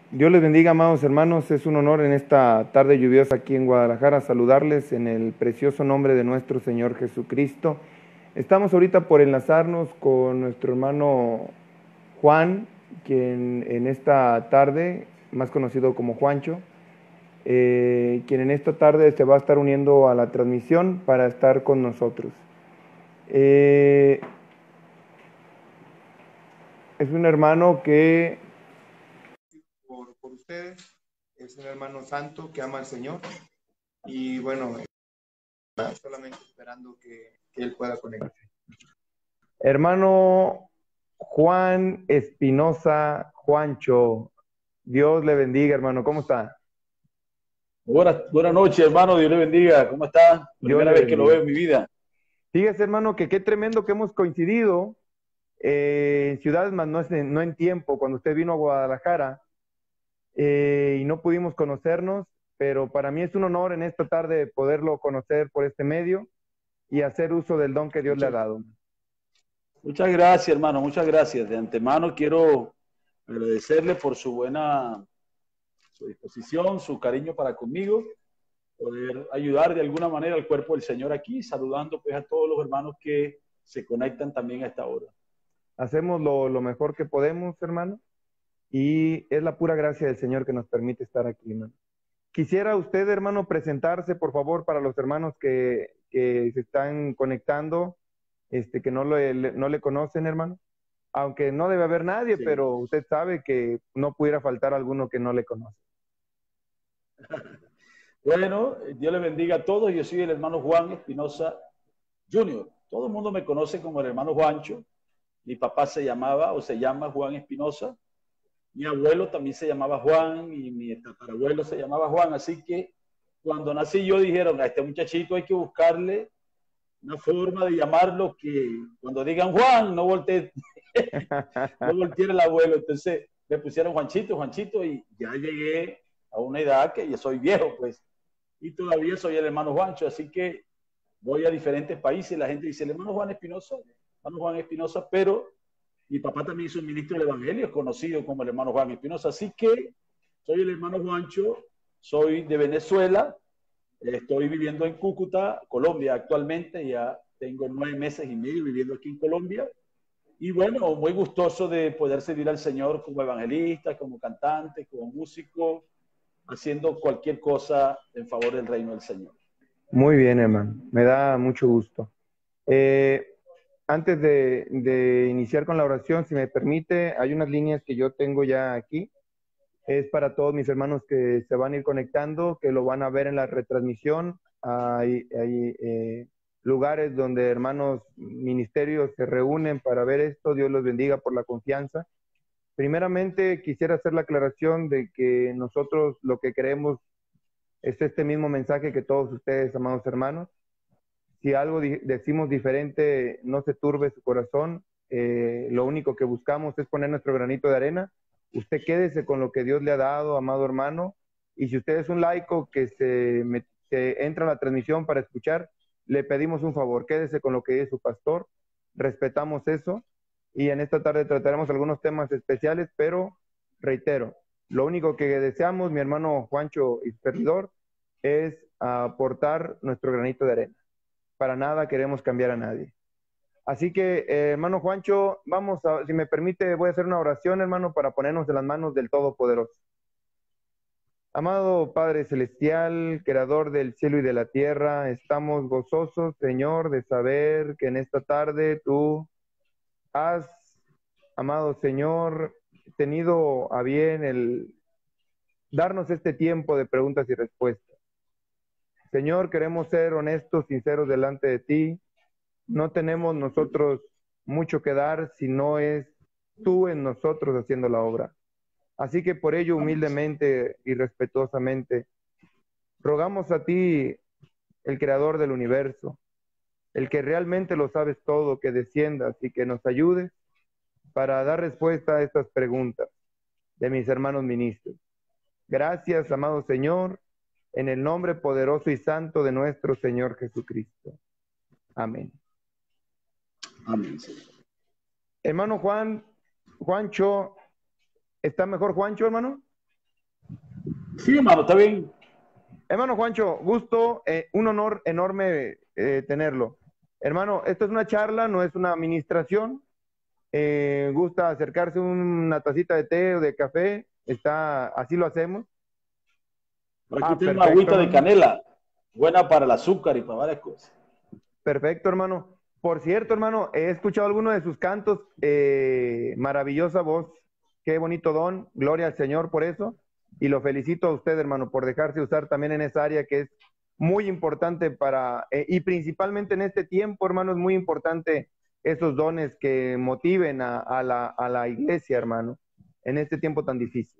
Dios les bendiga, amados hermanos. Es un honor en esta tarde lluviosa aquí en Guadalajara saludarles en el precioso nombre de nuestro Señor Jesucristo. Estamos ahorita por enlazarnos con nuestro hermano Juan, quien en esta tarde, más conocido como Juancho, quien en esta tarde se va a estar uniendo a la transmisión para estar con nosotros. Es un hermano que por ustedes, es un hermano santo que ama al Señor y bueno, solamente esperando que él pueda conectarse. Hermano Juan Espinosa, Juancho, Dios le bendiga, hermano, ¿cómo está? Buenas noches, hermano. Dios le bendiga. ¿Cómo está? Dios Primera le vez que lo bendiga. veo en mi vida. Fíjese, hermano, que qué tremendo que hemos coincidido en ciudades, más no en tiempo, cuando usted vino a Guadalajara y no pudimos conocernos, pero para mí es un honor en esta tarde poderlo conocer por este medio y hacer uso del don que Dios le ha Muchas, dado. muchas gracias, hermano. Muchas gracias. De antemano quiero agradecerle por su disposición, su cariño para conmigo, poder ayudar de alguna manera al cuerpo del Señor aquí, saludando pues a todos los hermanos que se conectan también a esta hora. Hacemos lo mejor que podemos, hermano, y es la pura gracia del Señor que nos permite estar aquí, hermano. Quisiera usted, hermano, presentarse, por favor, para los hermanos que se están conectando, que no le conocen, hermano. Aunque no debe haber nadie, Sí. pero usted sabe que no pudiera faltar alguno que no le conoce. Bueno, Dios le bendiga a todos. Yo soy el hermano Juan Espinosa Jr. Todo el mundo me conoce como el hermano Juancho. Mi papá se llamaba o se llama Juan Espinosa. Mi abuelo también se llamaba Juan y mi tatarabuelo se llamaba Juan. Así que cuando nací yo dijeron, a este muchachito hay que buscarle una forma de llamarlo que cuando digan Juan, no voltee, no voltee el abuelo. Entonces me pusieron Juanchito, Juanchito y ya llegué a una edad que ya soy viejo, pues. Y todavía soy el hermano Juancho. Así que voy a diferentes países y la gente dice, el hermano Juan Espinosa, pero mi papá también es un ministro del Evangelio, es conocido como el hermano Juan Espinosa. Así que soy el hermano Juancho, soy de Venezuela, estoy viviendo en Cúcuta, Colombia actualmente, ya tengo 9 meses y medio viviendo aquí en Colombia. Y bueno, muy gustoso de poder servir al Señor como evangelista, como cantante, como músico, haciendo cualquier cosa en favor del reino del Señor. Muy bien, hermano. Me da mucho gusto. Eh, Antes de iniciar con la oración, si me permite, hay unas líneas que yo tengo ya aquí. Es para todos mis hermanos que se van a ir conectando, que lo van a ver en la retransmisión. Hay lugares donde hermanos ministerios se reúnen para ver esto. Dios los bendiga por la confianza. Primeramente, quisiera hacer la aclaración de que nosotros lo que queremos es este mismo mensaje que todos ustedes, amados hermanos. Si algo decimos diferente, no se turbe su corazón. Lo único que buscamos es poner nuestro granito de arena. Usted quédese con lo que Dios le ha dado, amado hermano. Y si usted es un laico que se entra a la transmisión para escuchar, le pedimos un favor, quédese con lo que dice su pastor. Respetamos eso. Y en esta tarde trataremos algunos temas especiales, pero reitero, lo único que deseamos, mi hermano Juancho y su servidor, es aportar nuestro granito de arena. Para nada queremos cambiar a nadie. Así que, hermano Juancho, si me permite, voy a hacer una oración, hermano, para ponernos en las manos del Todopoderoso. Amado Padre Celestial, Creador del cielo y de la tierra, estamos gozosos, Señor, de saber que en esta tarde tú has, amado Señor, tenido a bien el darnos este tiempo de preguntas y respuestas. Señor, queremos ser honestos, sinceros delante de ti. No tenemos nosotros mucho que dar si no es tú en nosotros haciendo la obra. Así que por ello, humildemente y respetuosamente, rogamos a ti, el creador del universo, el que realmente lo sabes todo, que desciendas y que nos ayudes para dar respuesta a estas preguntas de mis hermanos ministros. Gracias, amado Señor, en el nombre poderoso y santo de nuestro Señor Jesucristo. Amén. Amén, Señor. Hermano Juancho, ¿está mejor Juancho, hermano? Sí, hermano, está bien. Hermano Juancho, gusto, un honor enorme tenerlo. Hermano, esto es una charla, no es una administración. Gusta acercarse una tacita de té o de café, está, así lo hacemos. Por aquí Ah, tengo una perfecto, agüita de hermano. canela, buena para el azúcar y para varias cosas. Perfecto, hermano. Por cierto, hermano, he escuchado algunos de sus cantos, maravillosa voz, qué bonito don, gloria al Señor por eso, y lo felicito a usted, hermano, por dejarse usar también en esa área que es muy importante para, y principalmente en este tiempo, hermano, es muy importante esos dones que motiven a la iglesia, hermano, en este tiempo tan difícil.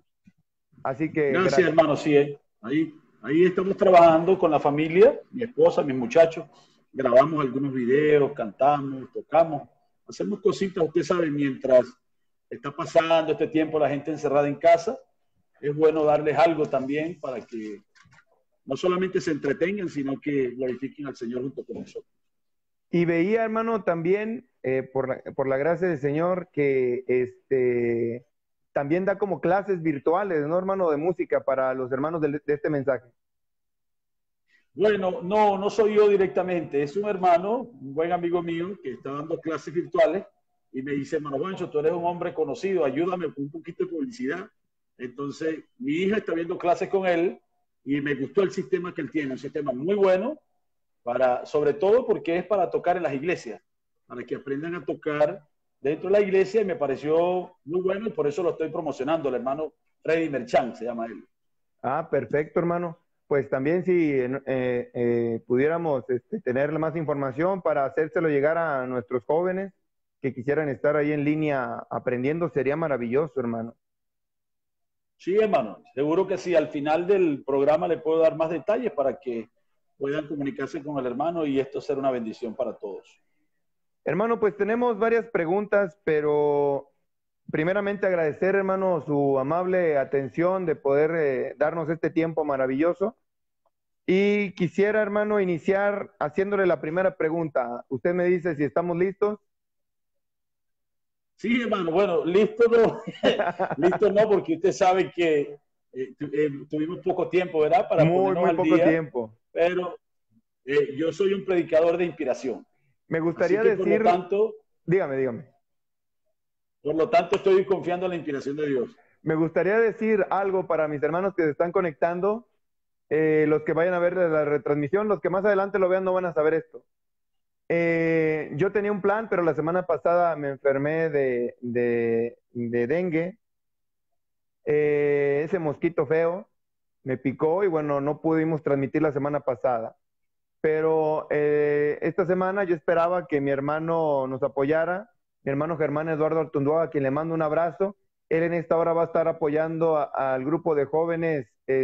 Así que Gracias, gracias. hermano, sí. Ahí estamos trabajando con la familia, mi esposa, mis muchachos. Grabamos algunos videos, cantamos, tocamos, hacemos cositas, usted sabe, mientras está pasando este tiempo la gente encerrada en casa, es bueno darles algo también para que no solamente se entretengan, sino que glorifiquen al Señor junto con nosotros. Y veía, hermano, también, por la gracia del Señor, que también da como clases virtuales, ¿no, hermano, de música para los hermanos de este mensaje? Bueno, no, no soy yo directamente, es un hermano, un buen amigo mío que está dando clases virtuales y me dice, hermano Juancho, tú eres un hombre conocido, ayúdame con un poquito de publicidad. Entonces, mi hija está viendo clases con él y me gustó el sistema que él tiene, un sistema muy bueno, para, sobre todo porque es para tocar en las iglesias, para que aprendan a tocar dentro de la iglesia y me pareció muy bueno y por eso lo estoy promocionando, el hermano Freddy Merchant se llama él. Ah, perfecto, hermano. Pues también si pudiéramos tener más información para hacérselo llegar a nuestros jóvenes que quisieran estar ahí en línea aprendiendo, sería maravilloso, hermano. Sí, hermano, seguro que sí. Al final del programa le puedo dar más detalles para que puedan comunicarse con el hermano y esto será una bendición para todos. Hermano, pues tenemos varias preguntas, pero primeramente agradecer, hermano, su amable atención de poder darnos este tiempo maravilloso. Y quisiera, hermano, iniciar haciéndole la primera pregunta. Usted me dice si estamos listos. Sí, hermano, bueno, listo no, listo no, porque usted sabe que tuvimos poco tiempo, ¿verdad? Para Muy, ponernos muy al poco día, tiempo. pero yo soy un predicador de inspiración. Me Así gustaría que decir, dígame, dígame. por lo tanto, estoy confiando en la inspiración de Dios. Me gustaría decir algo para mis hermanos que se están conectando, los que vayan a ver la retransmisión, los que más adelante lo vean no van a saber esto. Yo tenía un plan, pero la semana pasada me enfermé de dengue. Ese mosquito feo me picó y bueno, no pudimos transmitir la semana pasada. Pero esta semana yo esperaba que mi hermano nos apoyara, mi hermano Germán Eduardo Artundúa, a quien le mando un abrazo. Él en esta hora va a estar apoyando al grupo de jóvenes,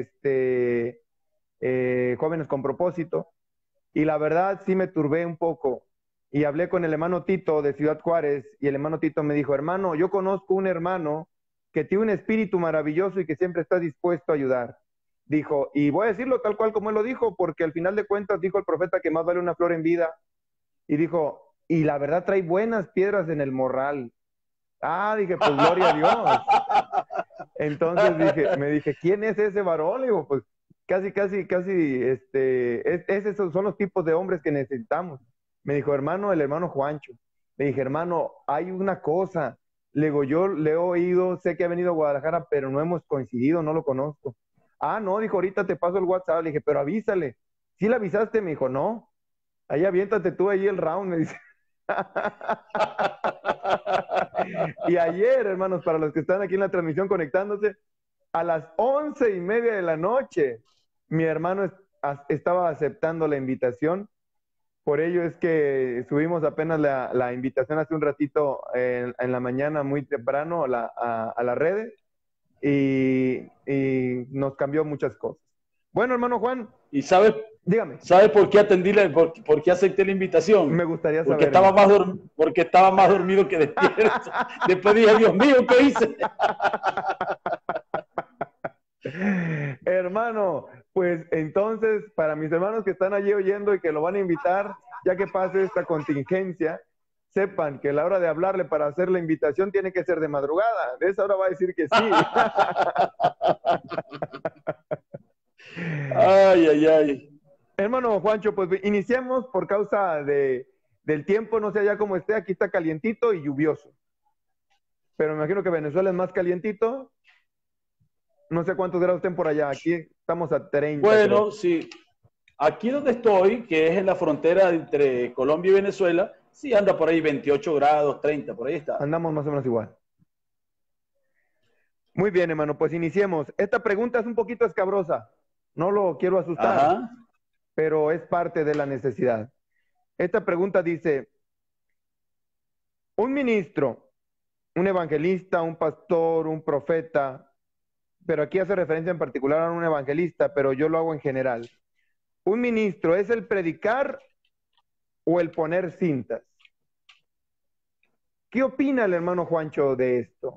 jóvenes con propósito. Y la verdad sí me turbé un poco. Y hablé con el hermano Tito de Ciudad Juárez y el hermano Tito me dijo, hermano, yo conozco un hermano que tiene un espíritu maravilloso y que siempre está dispuesto a ayudar. Dijo, y voy a decirlo tal cual como él lo dijo, porque al final de cuentas dijo el profeta que más vale una flor en vida. Y dijo, y la verdad trae buenas piedras en el morral. Ah, dije, pues gloria a Dios. Entonces me dije, ¿quién es ese varón? Le digo, pues casi, esos son los tipos de hombres que necesitamos. Me dijo, hermano, el hermano Juancho. Le dije, hermano, hay una cosa. Le digo, yo le he oído, sé que ha venido a Guadalajara, pero no hemos coincidido, no lo conozco. Ah, no, dijo, ahorita te paso el WhatsApp. Le dije, pero avísale. ¿Sí le avisaste? Me dijo, no. Ahí aviéntate tú ahí el round, me dice. Y ayer, hermanos, para los que están aquí en la transmisión conectándose, a las 11:30 de la noche, mi hermano estaba aceptando la invitación. Por ello es que subimos apenas la invitación hace un ratito en la mañana, muy temprano, a las redes y nos cambió muchas cosas. Bueno, hermano Juan, ¿Y sabe, dígame, sabe por qué por qué acepté la invitación? me gustaría saber, hermano. Porque estaba más dormido que despierto. Después dije, Dios mío, ¿qué hice? Hermano, pues entonces, para mis hermanos que están allí oyendo y que lo van a invitar, ya que pase esta contingencia, sepan que a la hora de hablarle para hacer la invitación tiene que ser de madrugada. De esa hora va a decir que sí. Ay, ay, ay. Hermano Juancho, pues iniciemos por causa del tiempo, no sé allá cómo esté, aquí está calientito y lluvioso. Pero me imagino que Venezuela es más calientito. No sé cuántos grados estén por allá, aquí estamos a 30, creo. Bueno, sí. Aquí donde estoy, que es en la frontera entre Colombia y Venezuela, sí anda por ahí 28 grados, 30, por ahí está. Andamos más o menos igual. Muy bien, hermano, pues iniciemos. Esta pregunta es un poquito escabrosa. No lo quiero asustar, Ajá. pero es parte de la necesidad. Esta pregunta dice, un ministro, un evangelista, un pastor, un profeta, pero aquí hace referencia en particular a un evangelista, pero yo lo hago en general. ¿Un ministro es el predicar o el poner cintas? ¿Qué opina el hermano Juancho de esto?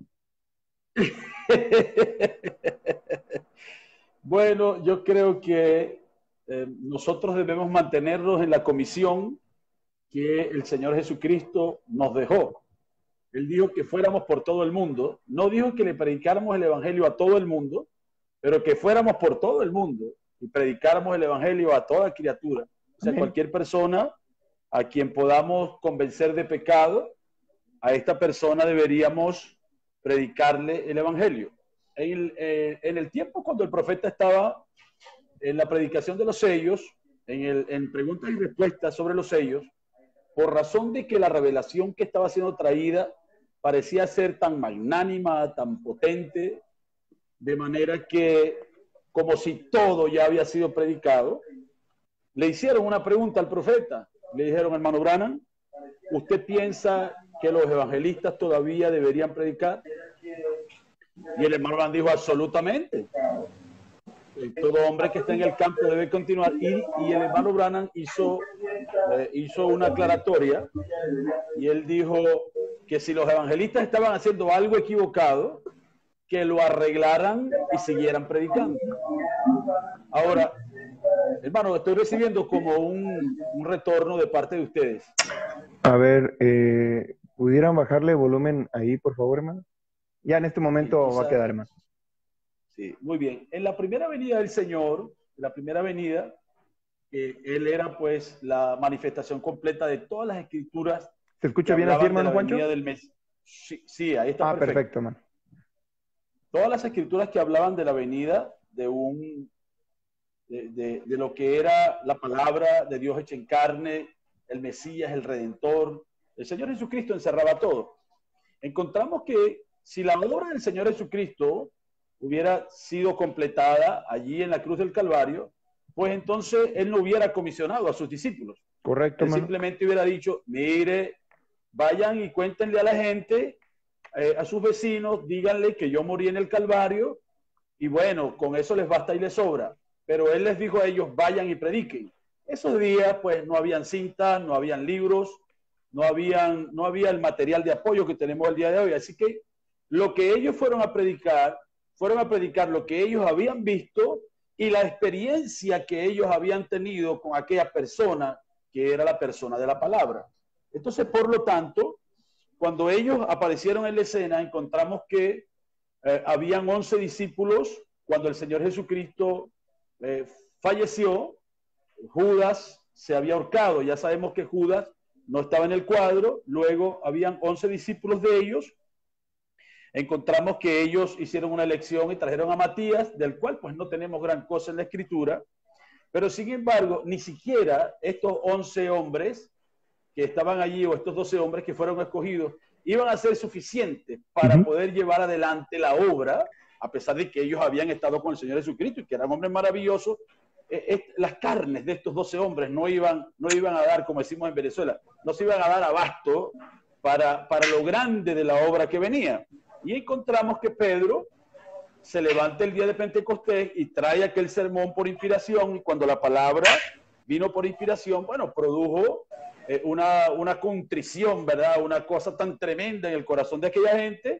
Bueno, yo creo que nosotros debemos mantenernos en la comisión que el Señor Jesucristo nos dejó. Él dijo que fuéramos por todo el mundo. No dijo que le predicáramos el Evangelio a todo el mundo, pero que fuéramos por todo el mundo y predicáramos el Evangelio a toda criatura. O sea, cualquier persona a quien podamos convencer de pecado, a esta persona deberíamos predicarle el Evangelio. En el tiempo cuando el profeta estaba en la predicación de los sellos, en preguntas y respuestas sobre los sellos, por razón de que la revelación que estaba siendo traída parecía ser tan magnánima, tan potente, de manera que, como si todo ya había sido predicado, le hicieron una pregunta al profeta. Le dijeron, hermano Branham, ¿usted piensa que los evangelistas todavía deberían predicar? Y el hermano Branham dijo, absolutamente. Todo hombre que está en el campo debe continuar. Y el hermano Branham hizo una aclaratoria y él dijo que si los evangelistas estaban haciendo algo equivocado, que lo arreglaran y siguieran predicando. Ahora, hermano, estoy recibiendo como un retorno de parte de ustedes. A ver, ¿pudieran bajarle volumen ahí, por favor, hermano? Ya en este momento va a quedar, hermano. Sí, muy bien. En la primera venida del Señor, la primera venida, Él era pues la manifestación completa de todas las escrituras. ¿Se escucha bien así, hermano Juancho? Del mes. Sí, sí, ahí está perfecto. Perfecto, hermano. Todas las escrituras que hablaban de la venida de lo que era la palabra de Dios hecha en carne, el Mesías, el Redentor, el Señor Jesucristo encerraba todo. Encontramos que si la obra del Señor Jesucristo hubiera sido completada allí en la cruz del Calvario, pues entonces Él no hubiera comisionado a sus discípulos. Correcto, Él simplemente hubiera dicho, mire, vayan y cuéntenle a la gente, a sus vecinos, díganle que yo morí en el Calvario, y bueno, con eso les basta y les sobra. Pero Él les dijo a ellos, vayan y prediquen. Esos días, pues, no habían cintas, no habían libros, no había el material de apoyo que tenemos el día de hoy. Así que lo que ellos fueron a predicar lo que ellos habían visto y la experiencia que ellos habían tenido con aquella persona que era la persona de la palabra. Entonces, por lo tanto, cuando ellos aparecieron en la escena, encontramos que habían 11 discípulos. Cuando el Señor Jesucristo falleció, Judas se había ahorcado. Ya sabemos que Judas no estaba en el cuadro. Luego habían 11 discípulos de ellos. Encontramos que ellos hicieron una elección y trajeron a Matías, del cual pues no tenemos gran cosa en la escritura, pero sin embargo, ni siquiera estos 11 hombres que estaban allí, o estos 12 hombres que fueron escogidos, iban a ser suficientes para poder llevar adelante la obra, a pesar de que ellos habían estado con el Señor Jesucristo y que eran hombres maravillosos. Las carnes de estos 12 hombres no iban a dar, como decimos en Venezuela, no se iban a dar abasto para lo grande de la obra que venía. Y encontramos que Pedro se levanta el día de Pentecostés y trae aquel sermón por inspiración, y cuando la palabra vino por inspiración, bueno, produjo una contrición, ¿verdad? Una cosa tan tremenda en el corazón de aquella gente,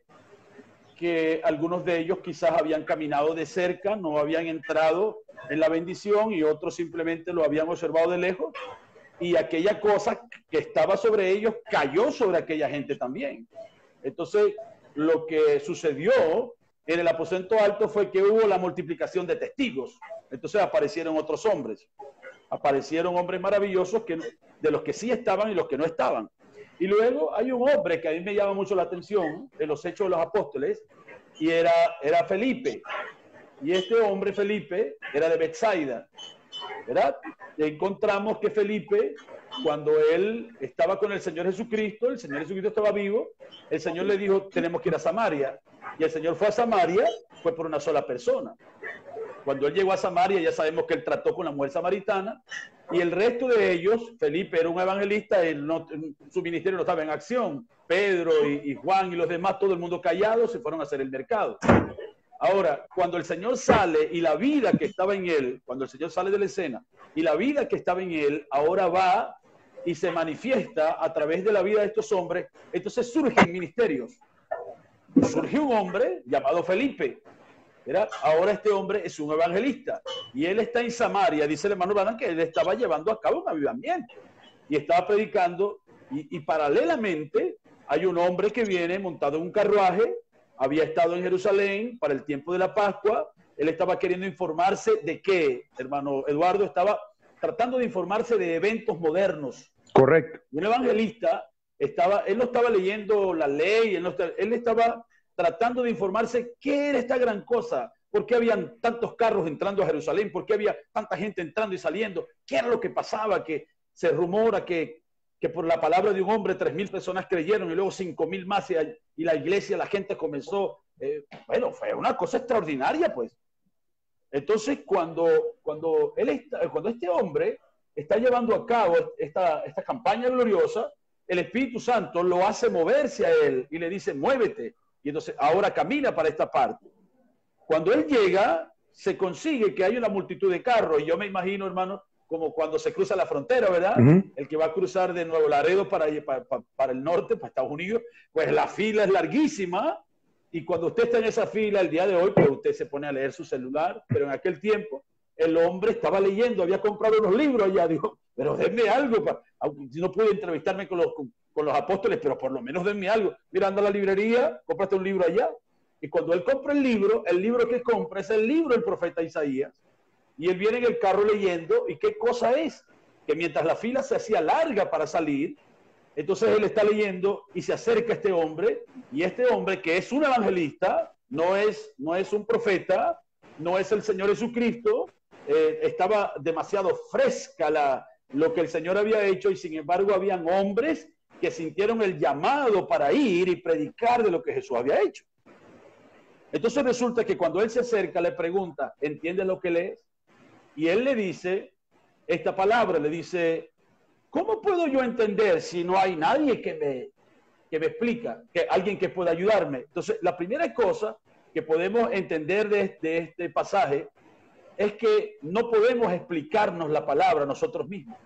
que algunos de ellos quizás habían caminado de cerca, no habían entrado en la bendición, y otros simplemente lo habían observado de lejos, y aquella cosa que estaba sobre ellos cayó sobre aquella gente también. Entonces, lo que sucedió en el aposento alto fue que hubo la multiplicación de testigos. Entonces aparecieron otros hombres. Aparecieron hombres maravillosos de los que sí estaban y los que no estaban. Y luego hay un hombre que a mí me llama mucho la atención en los Hechos de los Apóstoles, y era Felipe. Y este hombre, Felipe, era de Betsaida, ¿verdad? Y encontramos que Felipe, cuando él estaba con el Señor Jesucristo estaba vivo, el Señor le dijo, tenemos que ir a Samaria. Y el Señor fue a Samaria, fue por una sola persona. Cuando él llegó a Samaria, ya sabemos que él trató con la mujer samaritana, y el resto de ellos, Felipe era un evangelista, su ministerio no estaba en acción. Pedro y Juan y los demás, todo el mundo callado, se fueron a hacer el mercado. Ahora, cuando el Señor sale y la vida que estaba en él, cuando el Señor sale de la escena y la vida que estaba en él, ahora va y se manifiesta a través de la vida de estos hombres, entonces surgen ministerios. Surge un hombre llamado Felipe, ¿verdad? Ahora este hombre es un evangelista y él está en Samaria, dice el hermano Branham, que él estaba llevando a cabo un avivamiento y estaba predicando, y paralelamente hay un hombre que viene montado en un carruaje, había estado en Jerusalén para el tiempo de la Pascua, él estaba queriendo informarse de qué, hermano Eduardo, estaba tratando de informarse de eventos modernos. Correcto. Un evangelista él no estaba leyendo la ley, él estaba tratando de informarse qué era esta gran cosa, por qué habían tantos carros entrando a Jerusalén, por qué había tanta gente entrando y saliendo, qué era lo que pasaba, que se rumora que por la palabra de un hombre 3,000 personas creyeron y luego 5,000 más, y la iglesia, la gente comenzó, bueno, fue una cosa extraordinaria, pues. Entonces, cuando este hombre está llevando a cabo esta campaña gloriosa, el Espíritu Santo lo hace moverse a él y le dice, muévete. Y entonces ahora camina para esta parte. Cuando él llega, se consigue que hay una multitud de carros. Y yo me imagino, hermano, como cuando se cruza la frontera, ¿verdad? El que va a cruzar de Nuevo Laredo para el norte, para Estados Unidos, pues la fila es larguísima. Y cuando usted está en esa fila el día de hoy, pues usted se pone a leer su celular. Pero en aquel tiempo, el hombre estaba leyendo, había comprado unos libros allá. Dijo, pero denme algo. Si no pude entrevistarme con los apóstoles, pero por lo menos denme algo. Mira, anda a la librería, cómprate un libro allá. Y cuando él compra el libro que compra es el libro del profeta Isaías. Y él viene en el carro leyendo, ¿y qué cosa es? Que mientras la fila se hacía larga para salir, entonces él está leyendo y se acerca a este hombre, y este hombre, que es un evangelista, no es un profeta, no es el Señor Jesucristo, estaba demasiado fresca lo que el Señor había hecho, y sin embargo habían hombres que sintieron el llamado para ir y predicar de lo que Jesús había hecho. Entonces resulta que cuando él se acerca, le pregunta, ¿entiendes lo que lees? Y él le dice esta palabra, le dice, ¿cómo puedo yo entender si no hay nadie que me explica, que alguien que pueda ayudarme? Entonces, la primera cosa que podemos entender de este pasaje es que no podemos explicarnos la palabra nosotros mismos.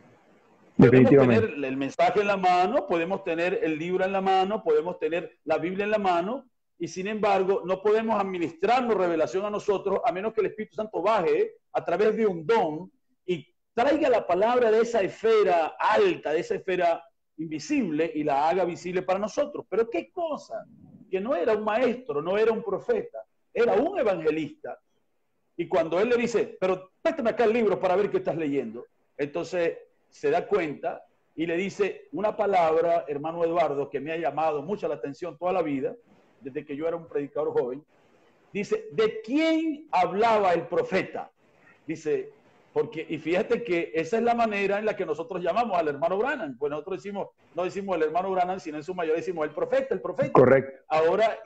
Podemos tener el mensaje en la mano, podemos tener el libro en la mano, podemos tener la Biblia en la mano, y sin embargo no podemos administrarnos revelación a nosotros a menos que el Espíritu Santo baje a través de un don y traiga la palabra de esa esfera alta, de esa esfera invisible, y la haga visible para nosotros. Pero qué cosa, que no era un maestro, no era un profeta, era un evangelista. Y cuando él le dice, pero préstame acá el libro para ver qué estás leyendo, entonces se da cuenta y le dice una palabra, hermano Eduardo, que me ha llamado mucho la atención toda la vida, desde que yo era un predicador joven. Dice, ¿de quién hablaba el profeta? Dice, y fíjate que esa es la manera en la que nosotros llamamos al hermano Branham. Pues nosotros no decimos el hermano Branham, sino en su mayoría decimos el profeta. Correcto. Ahora,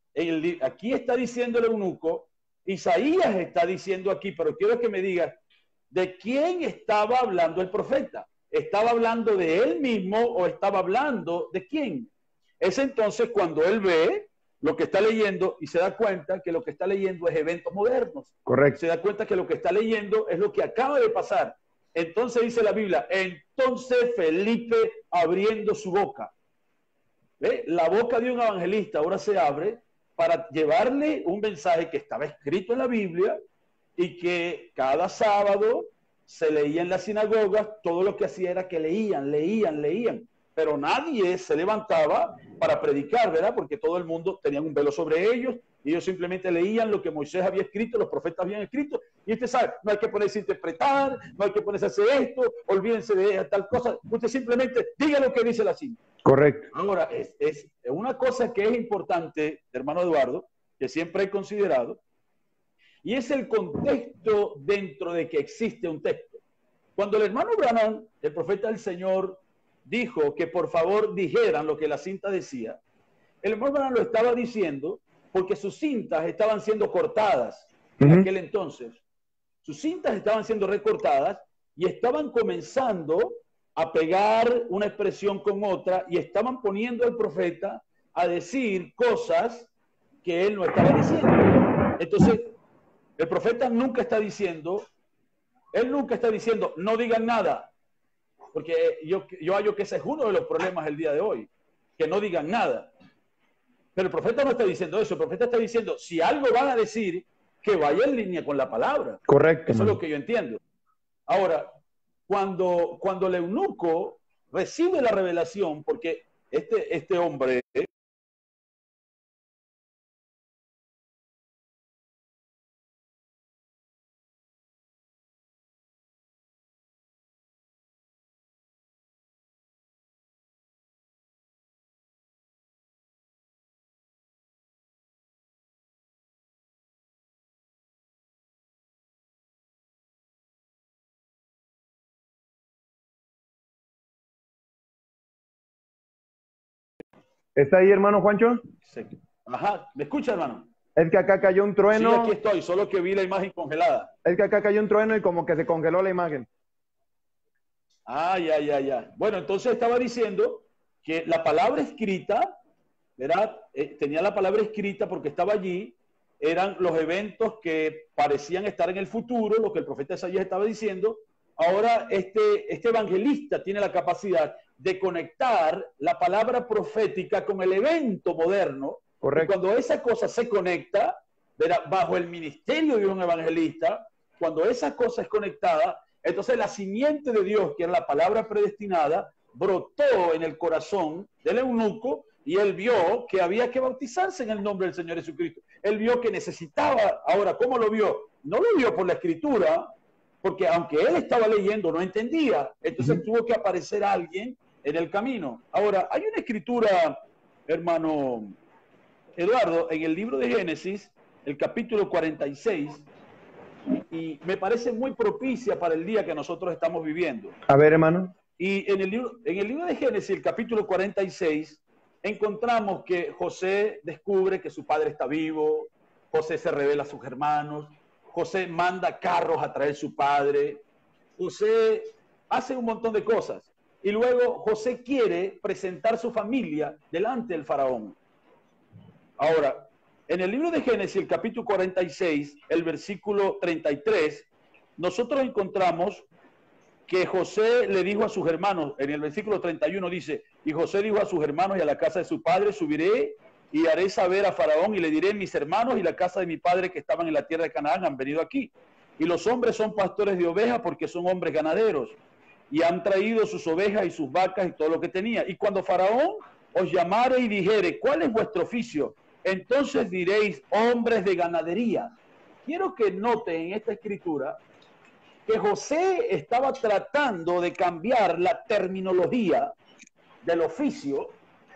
aquí está diciendo el eunuco, Isaías está diciendo aquí, pero quiero que me digas, ¿de quién estaba hablando el profeta? ¿Estaba hablando de él mismo o estaba hablando de quién? Es entonces cuando él ve lo que está leyendo y se da cuenta que lo que está leyendo es eventos modernos. Correcto. Se da cuenta que lo que está leyendo es lo que acaba de pasar. Entonces dice la Biblia, entonces Felipe abriendo su boca. ¿Ve? La boca de un evangelista ahora se abre para llevarle un mensaje que estaba escrito en la Biblia y que cada sábado se leía en las sinagogas. Todo lo que hacía era que leían. Pero nadie se levantaba para predicar, ¿verdad? Porque todo el mundo tenía un velo sobre ellos y ellos simplemente leían lo que Moisés había escrito, los profetas habían escrito, y usted sabe, no hay que ponerse a interpretar, no hay que ponerse a hacer esto, olvídense de tal cosa, usted simplemente diga lo que dice la cinta. Correcto. Ahora, es una cosa que es importante, hermano Eduardo, que siempre he considerado, y es el contexto dentro de que existe un texto. Cuando el hermano Branham, el profeta del Señor, dijo que por favor dijeran lo que la cinta decía, el hermano Branham lo estaba diciendo porque sus cintas estaban siendo cortadas en aquel entonces. Sus cintas estaban siendo recortadas y estaban comenzando a pegar una expresión con otra y estaban poniendo al profeta a decir cosas que él no estaba diciendo. Entonces, el profeta nunca está diciendo, él nunca está diciendo, no digan nada, porque yo hallo que ese es uno de los problemas del día de hoy, que no digan nada. Pero el profeta no está diciendo eso, el profeta está diciendo, si algo van a decir, que vaya en línea con la palabra. Correcto. Eso es lo que yo entiendo. Ahora, cuando el eunuco recibe la revelación, porque este hombre... ¿Está ahí, hermano Juancho? Ajá, ¿me escucha, hermano? Es que acá cayó un trueno. Sí, aquí estoy, solo que vi la imagen congelada. Es que acá cayó un trueno y como que se congeló la imagen. Ah, ya. Bueno, entonces estaba diciendo que la palabra escrita, ¿verdad? Tenía la palabra escrita porque estaba allí, eran los eventos que parecían estar en el futuro, lo que el profeta Isaías estaba diciendo. Ahora este evangelista tiene la capacidad de conectar la palabra profética con el evento moderno. Correcto. Y cuando esa cosa se conecta, ¿verdad? Bajo el ministerio de un evangelista, cuando esa cosa es conectada, entonces la simiente de Dios, que era la palabra predestinada, brotó en el corazón del eunuco y él vio que había que bautizarse en el nombre del Señor Jesucristo. Él vio que necesitaba. Ahora, ¿cómo lo vio? No lo vio por la escritura, porque aunque él estaba leyendo, no entendía. Entonces tuvo que aparecer alguien en el camino. Ahora, hay una escritura, hermano Eduardo, en el libro de Génesis, el capítulo 46, y me parece muy propicia para el día que nosotros estamos viviendo. A ver, hermano. Y en el libro de Génesis, el capítulo 46, encontramos que José descubre que su padre está vivo, José se revela a sus hermanos, José manda carros a traer su padre, José hace un montón de cosas. Y luego José quiere presentar su familia delante del faraón. Ahora, en el libro de Génesis, el capítulo 46, el versículo 33, nosotros encontramos que José le dijo a sus hermanos, en el versículo 31 dice, y José dijo a sus hermanos y a la casa de su padre, subiré y haré saber a Faraón y le diré, mis hermanos y la casa de mi padre que estaban en la tierra de Canaán han venido aquí. Y los hombres son pastores de ovejas porque son hombres ganaderos y han traído sus ovejas y sus vacas y todo lo que tenía. Y cuando Faraón os llamare y dijere, ¿cuál es vuestro oficio? Entonces diréis, hombres de ganadería. Quiero que noten en esta escritura que José estaba tratando de cambiar la terminología del oficio,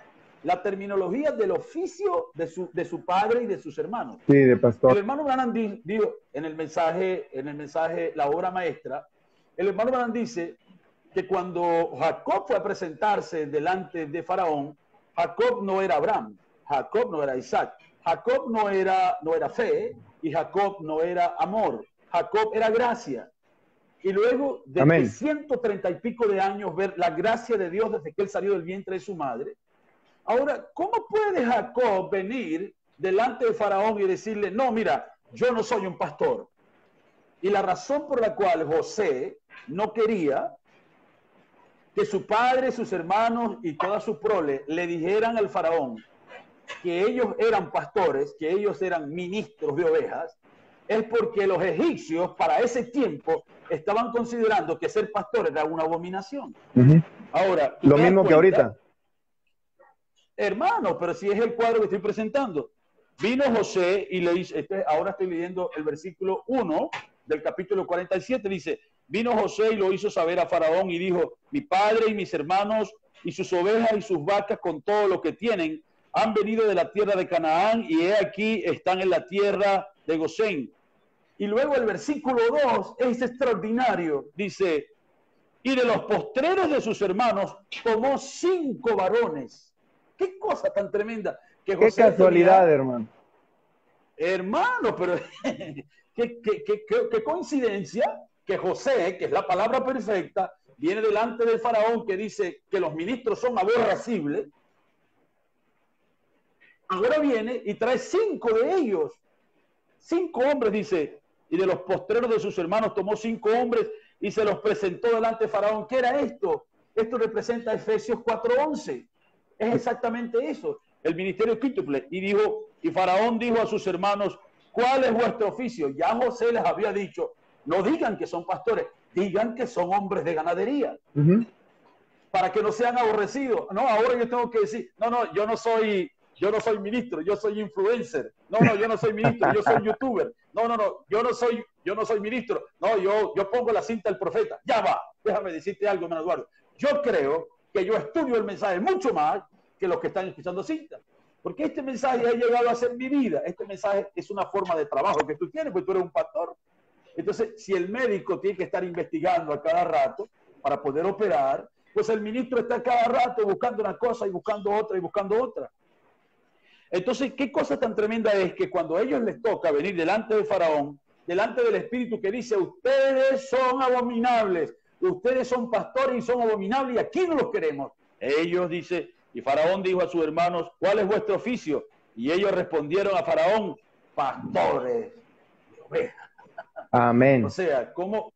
de su padre y de sus hermanos. Sí, de pastor. El hermano Branham dijo en el mensaje, la obra maestra, el hermano Branham dice que cuando Jacob fue a presentarse delante de Faraón, Jacob no era Abraham, Jacob no era Isaac, Jacob no era fe y Jacob no era amor, Jacob era gracia. Y luego de 130 y pico de años ver la gracia de Dios desde que él salió del vientre de su madre. Ahora, ¿cómo puede Jacob venir delante de Faraón y decirle, no, mira, yo no soy un pastor? Y la razón por la cual José no quería que su padre, sus hermanos y toda su prole le dijeran al Faraón que ellos eran pastores, que ellos eran ministros de ovejas, es porque los egipcios para ese tiempo estaban considerando que ser pastor era una abominación. Ahora, lo mismo que ahorita. Hermano, pero si es el cuadro que estoy presentando. vino José y le dice, ahora estoy leyendo el versículo 1 del capítulo 47, dice, vino José y lo hizo saber a Faraón y dijo, mi padre y mis hermanos y sus ovejas y sus vacas con todo lo que tienen han venido de la tierra de Canaán y he aquí están en la tierra de Gosén. Y luego el versículo 2 es extraordinario, dice, y de los postreros de sus hermanos tomó 5 varones. Qué cosa tan tremenda. Que Qué José casualidad, tenía, hermano. hermano, pero qué coincidencia que José, que es la palabra perfecta, viene delante del faraón que dice que los ministros son aborrecibles. Ahora viene y trae 5 de ellos. 5 hombres, dice, y de los postreros de sus hermanos tomó 5 hombres y se los presentó delante de Faraón. ¿Qué era esto? Esto representa Efesios 4:11. Es exactamente eso, el ministerio quíntuple. Y Faraón dijo a sus hermanos, ¿cuál es vuestro oficio? Ya José les había dicho, no digan que son pastores, digan que son hombres de ganadería. Para que no sean aborrecidos. No, ahora yo tengo que decir, no, yo no soy ministro, yo soy influencer. No, yo no soy ministro, yo soy youtuber. No, yo no soy ministro. No, yo pongo la cinta del profeta. Ya va, déjame decirte algo, hermano Eduardo. Yo creo que yo estudio el mensaje mucho más que los que están escuchando cinta. Porque este mensaje ha llegado a ser mi vida. Este mensaje es una forma de trabajo que tú tienes, pues tú eres un pastor. Entonces, si el médico tiene que estar investigando a cada rato para poder operar, pues el ministro está cada rato buscando una cosa y buscando otra y buscando otra. Entonces, qué cosa tan tremenda es que cuando a ellos les toca venir delante de Faraón, delante del Espíritu que dice, ustedes son abominables, ustedes son pastores y son abominables y aquí no los queremos. Ellos dice, y Faraón dijo a sus hermanos, ¿cuál es vuestro oficio? Y ellos respondieron a Faraón, pastores de ovejas. Amén. O sea, ¿cómo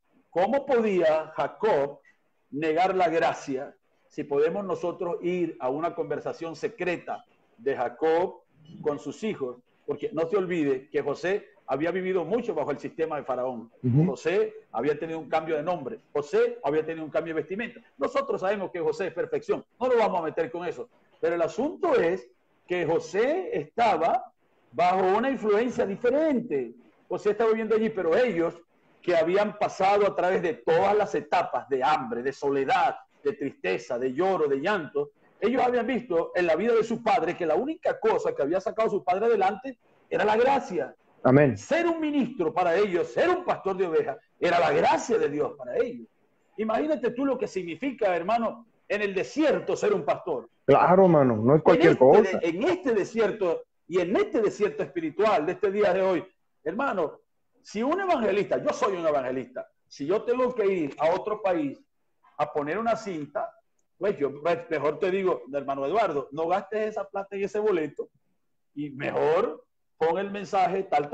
podía Jacob negar la gracia si podemos nosotros ir a una conversación secreta de Jacob con sus hijos? Porque no te olvides que José había vivido mucho bajo el sistema de Faraón. José había tenido un cambio de nombre. José había tenido un cambio de vestimenta. Nosotros sabemos que José es perfección. No lo vamos a meter con eso. Pero el asunto es que José estaba bajo una influencia diferente. José estaba viviendo allí, pero ellos que habían pasado a través de todas las etapas de hambre, de soledad, de tristeza, de lloro, de llanto, ellos habían visto en la vida de su padre que la única cosa que había sacado a su padre adelante era la gracia. Amén. Ser un ministro para ellos, ser un pastor de ovejas, era la gracia de Dios para ellos. Imagínate tú lo que significa, hermano, en el desierto ser un pastor. Claro, hermano, no es cualquier cosa. En este desierto y en este desierto espiritual de este día de hoy, hermano, si un evangelista, yo soy un evangelista, si yo tengo que ir a otro país a poner una cinta, pues yo mejor te digo, hermano Eduardo, no gastes esa plata en ese boleto y mejor pon el mensaje tal,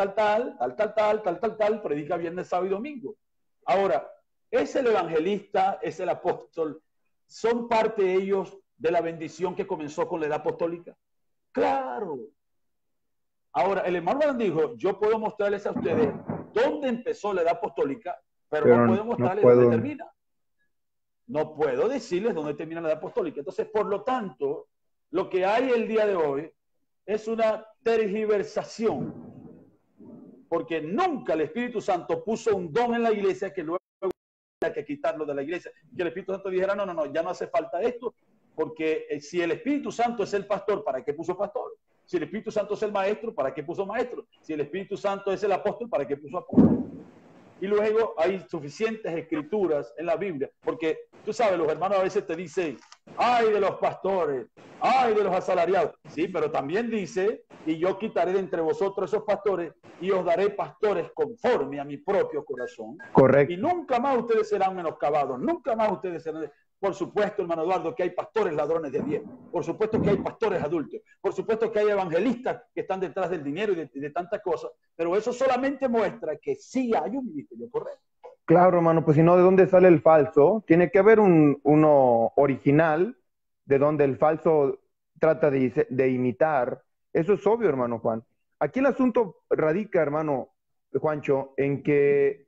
predica viernes, sábado y domingo. Ahora, es el evangelista, es el apóstol, son parte ellos de la bendición que comenzó con la edad apostólica. Claro. Ahora, el hermano Abraham dijo, yo puedo mostrarles a ustedes dónde empezó la edad apostólica, pero no puedo mostrarles dónde termina. No puedo decirles dónde termina la edad apostólica. Entonces, por lo tanto, lo que hay el día de hoy es una tergiversación, porque nunca el Espíritu Santo puso un don en la iglesia que luego hay que quitarlo de la iglesia. Que el Espíritu Santo dijera, no, ya no hace falta esto, porque si el Espíritu Santo es el pastor, ¿para qué puso pastor? Si el Espíritu Santo es el maestro, ¿para qué puso maestro? Si el Espíritu Santo es el apóstol, ¿para qué puso apóstol? Y luego hay suficientes escrituras en la Biblia, porque tú sabes, los hermanos a veces te dicen, ay de los pastores, ay de los asalariados. Sí, pero también dice, y yo quitaré de entre vosotros esos pastores y os daré pastores conforme a mi propio corazón. Correcto. Y nunca más ustedes serán menoscabados, nunca más ustedes serán... Por supuesto, hermano Eduardo, que hay pastores ladrones de diezmo. Por supuesto que hay pastores adultos. Por supuesto que hay evangelistas que están detrás del dinero y de tantas cosas. Pero eso solamente muestra que sí hay un ministerio correcto. Claro, hermano, pues si no, ¿de dónde sale el falso? Tiene que haber uno original, de donde el falso trata de imitar. Eso es obvio, hermano Juan. Aquí el asunto radica, hermano Juancho, en que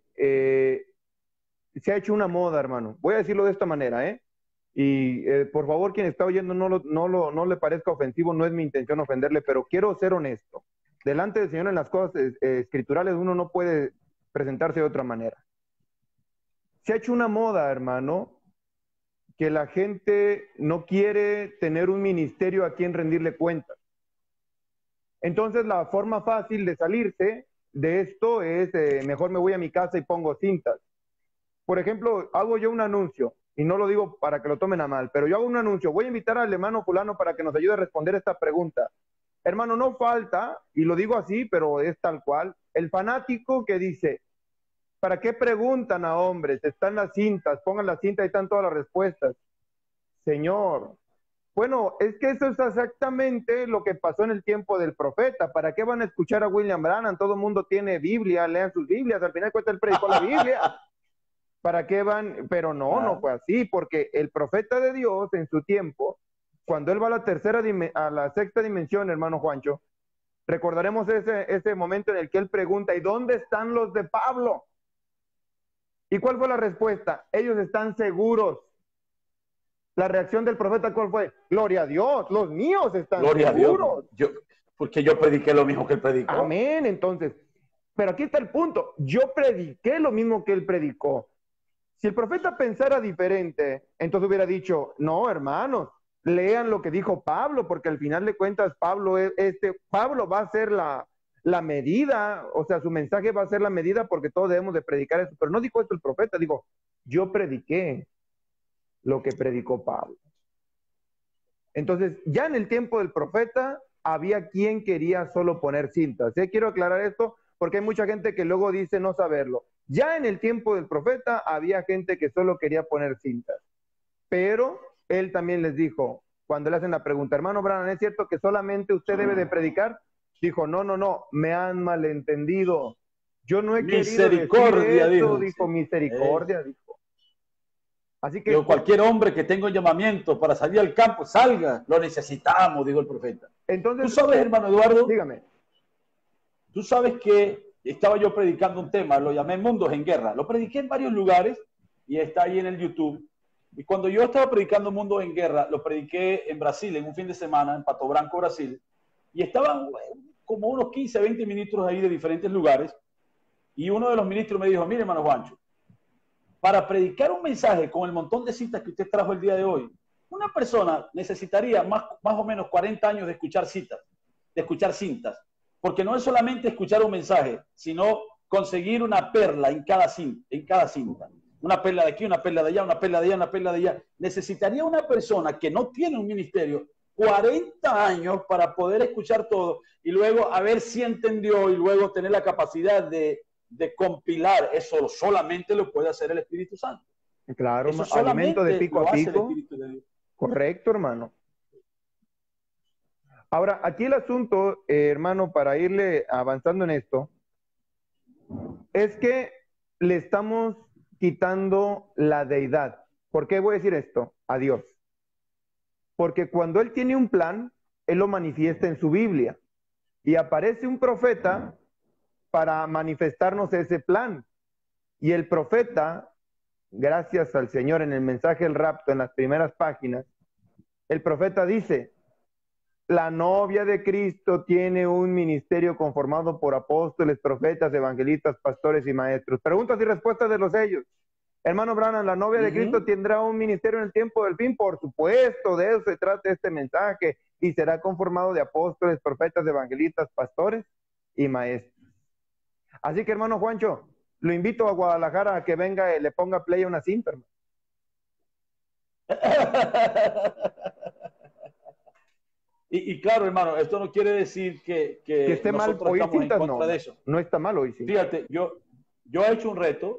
se ha hecho una moda, hermano. Voy a decirlo de esta manera, ¿eh? Y por favor, quien está oyendo no le parezca ofensivo, no es mi intención ofenderle, pero quiero ser honesto. delante del Señor en las cosas escriturales uno no puede presentarse de otra manera. Se ha hecho una moda, hermano, que la gente no quiere tener un ministerio a quien rendirle cuentas. Entonces la forma fácil de salirse de esto es, mejor me voy a mi casa y pongo cintas. Por ejemplo, hago yo un anuncio, y no lo digo para que lo tomen a mal, pero yo hago un anuncio, voy a invitar al hermano fulano para que nos ayude a responder esta pregunta. Hermano, no falta, y lo digo así, pero es tal cual, el fanático que dice, ¿para qué preguntan a hombres? Están las cintas, pongan las cintas y están todas las respuestas. Señor, bueno, es que eso es exactamente lo que pasó en el tiempo del profeta. ¿Para qué van a escuchar a William Branham? Todo el mundo tiene Biblia, lean sus Biblias, al final cuenta el predicó la Biblia. ¿Para qué van? Pero no, no fue así, porque el profeta de Dios en su tiempo, cuando él va a la sexta dimensión, hermano Juancho, recordaremos ese momento en el que él pregunta, ¿y dónde están los de Pablo? ¿Y cuál fue la respuesta? Ellos están seguros. La reacción del profeta, ¿cuál fue? Gloria a Dios, los míos están Gloria seguros. A Dios. Porque yo prediqué lo mismo que él predicó. Amén, entonces. Pero aquí está el punto. Yo prediqué lo mismo que él predicó. Si el profeta pensara diferente, entonces hubiera dicho, no, hermanos, lean lo que dijo Pablo, porque al final de cuentas Pablo va a ser la medida, o sea, su mensaje va a ser la medida porque todos debemos de predicar eso. Pero no dijo esto el profeta, dijo, yo prediqué lo que predicó Pablo. Entonces, ya en el tiempo del profeta, había quien quería solo poner cintas. Quiero aclarar esto porque hay mucha gente que luego dice no saberlo. Ya en el tiempo del profeta, había gente que solo quería poner cintas. Pero él también les dijo, cuando le hacen la pregunta, hermano Branham, ¿es cierto que solamente usted debe de predicar? Dijo, no, no, no, me han malentendido. Yo no he querido decir eso, dijo, misericordia, dijo. Así que digo, cualquier hombre que tenga un llamamiento para salir al campo, salga, lo necesitamos, dijo el profeta. Entonces, tú sabes, hermano Eduardo, dígame. Tú sabes que estaba yo predicando un tema, lo llamé Mundos en Guerra. Lo prediqué en varios lugares y está ahí en el YouTube. Y cuando yo estaba predicando Mundos en Guerra, lo prediqué en Brasil, en un fin de semana, en Pato Branco, Brasil. Y estaban como unos 15, 20 ministros ahí de diferentes lugares. Y uno de los ministros me dijo, mire, hermano Juancho, para predicar un mensaje con el montón de citas que usted trajo el día de hoy, una persona necesitaría más o menos 40 años de escuchar citas, de escuchar cintas. Porque no es solamente escuchar un mensaje, sino conseguir una perla en cada cinta. Una perla de aquí, una perla de allá, una perla de allá, una perla de allá. Necesitaría una persona que no tiene un ministerio 40 años para poder escuchar todo y luego a ver si entendió y luego tener la capacidad de compilar. Eso solamente lo puede hacer el Espíritu Santo. Claro, eso alimento de pico a pico. Correcto, hermano. Ahora, aquí el asunto, hermano, para irle avanzando en esto, es que le estamos quitando la deidad. ¿Por qué voy a decir esto? A Dios. Porque cuando Él tiene un plan, Él lo manifiesta en su Biblia. Y aparece un profeta para manifestarnos ese plan. Y el profeta, gracias al Señor en el mensaje del rapto, en las primeras páginas, el profeta dice, la novia de Cristo tiene un ministerio conformado por apóstoles, profetas, evangelistas, pastores y maestros. Preguntas y respuestas de los sellos. Hermano Branham, ¿la novia de Cristo tendrá un ministerio en el tiempo del fin? Por supuesto, de eso se trata este mensaje. Y será conformado de apóstoles, profetas, evangelistas, pastores y maestros. Así que, hermano Juancho, lo invito a Guadalajara a que venga y le ponga play a una cinta, hermano. Y claro, hermano, esto no quiere decir que esté mal oír cintas, en contra de eso. No está mal oír cintas. Fíjate, yo he hecho un reto,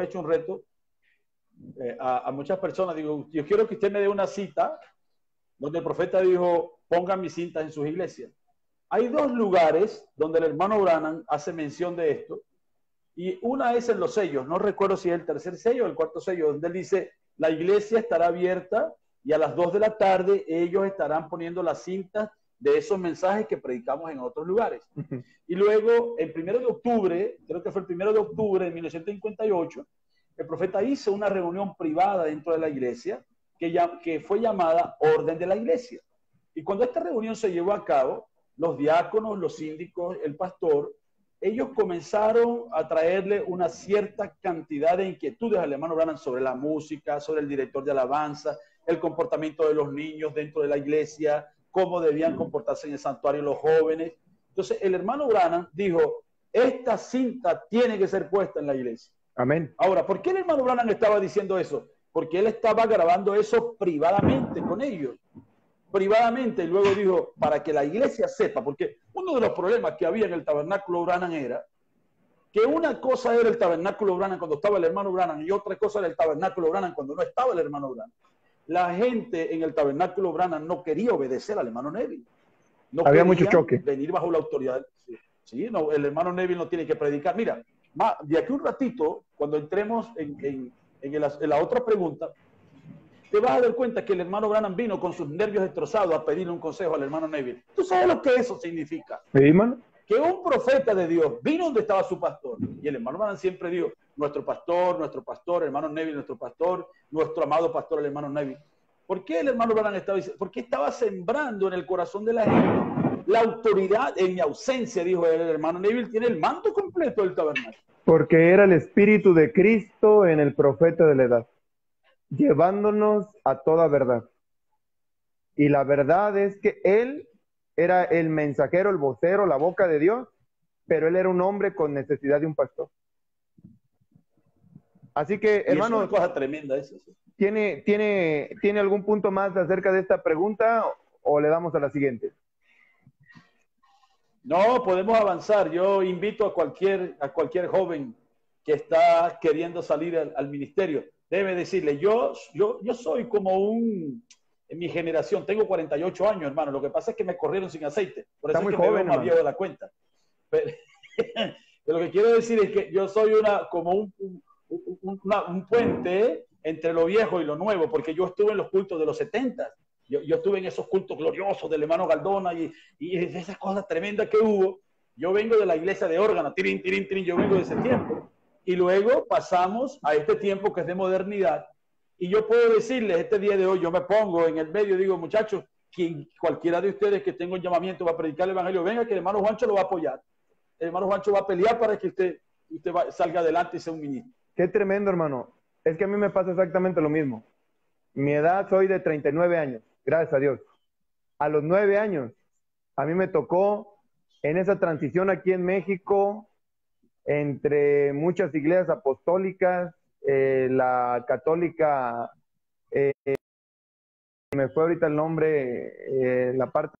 a muchas personas. Digo, yo quiero que usted me dé una cita donde el profeta dijo, pongan mis cintas en sus iglesias. Hay dos lugares donde el hermano Branham hace mención de esto, y una es en los sellos, no recuerdo si es el tercer sello o el cuarto sello, donde él dice, la iglesia estará abierta y a las 2 de la tarde ellos estarán poniendo las cintas de esos mensajes que predicamos en otros lugares. Y luego, el 1 de octubre, creo que fue el 1 de octubre de 1958, el profeta hizo una reunión privada dentro de la iglesia que fue llamada Orden de la Iglesia. Y cuando esta reunión se llevó a cabo, los diáconos, los síndicos, el pastor, ellos comenzaron a traerle una cierta cantidad de inquietudes al hermano Branham sobre la música, sobre el director de alabanza, el comportamiento de los niños dentro de la iglesia, cómo debían comportarse en el santuario los jóvenes. Entonces el hermano Branham dijo, esta cinta tiene que ser puesta en la iglesia. Amén. Ahora, ¿por qué el hermano Branham estaba diciendo eso? Porque él estaba grabando eso privadamente con ellos. Privadamente, y luego dijo, para que la iglesia sepa, porque uno de los problemas que había en el tabernáculo Branham era que una cosa era el tabernáculo Branham cuando estaba el hermano Branham y otra cosa era el tabernáculo Branham cuando no estaba el hermano Branham. La gente en el tabernáculo Branham no quería obedecer al hermano Neville. No había mucho choque. Venir bajo la autoridad. Sí, no, el hermano Neville no tiene que predicar. Mira, de aquí un ratito, cuando entremos en la otra pregunta, te vas a dar cuenta que el hermano Branham vino con sus nervios destrozados a pedirle un consejo al hermano Neville. ¿Tú sabes lo que eso significa? ¿Sí, hermano? Que un profeta de Dios vino donde estaba su pastor. Y el hermano Branham siempre dijo, nuestro pastor, hermano Neville, nuestro pastor, nuestro amado pastor, el hermano Neville. ¿Por qué el hermano Branham estaba diciendo? Porque estaba sembrando en el corazón de la gente la autoridad. En mi ausencia, dijo el hermano Neville, tiene el manto completo del tabernáculo. Porque era el Espíritu de Cristo en el profeta de la edad, llevándonos a toda verdad. Y la verdad es que él era el mensajero, el vocero, la boca de Dios, pero él era un hombre con necesidad de un pastor. Así que, hermano, es una cosa tremenda eso. ¿tiene algún punto más acerca de esta pregunta o le damos a la siguiente? No, podemos avanzar. Yo invito a cualquier joven que está queriendo salir al ministerio. Debe decirle, yo soy como en mi generación, tengo 48 años, hermano. Lo que pasa es que me corrieron sin aceite. Por eso está muy es que joven, me veo más viejo de la cuenta. Pero lo que quiero decir es que yo soy como un puente entre lo viejo y lo nuevo, porque yo estuve en los cultos de los 70. Yo estuve en esos cultos gloriosos del hermano Galdona y esas cosas tremendas que hubo. Yo vengo de la iglesia de órgano, tirín, tirín, tirín, yo vengo de ese tiempo. Y luego pasamos a este tiempo que es de modernidad. Y yo puedo decirles, este día de hoy, yo me pongo en el medio y digo, muchachos, cualquiera de ustedes que tenga un llamamiento para predicar el evangelio, venga que el hermano Juancho lo va a apoyar. El hermano Juancho va a pelear para que usted salga adelante y sea un ministro. Qué tremendo, hermano. Es que a mí me pasa exactamente lo mismo. Mi edad, soy de 39 años, gracias a Dios. A los 9 años, a mí me tocó en esa transición aquí en México, entre muchas iglesias apostólicas, la católica, me fue ahorita el nombre, la parte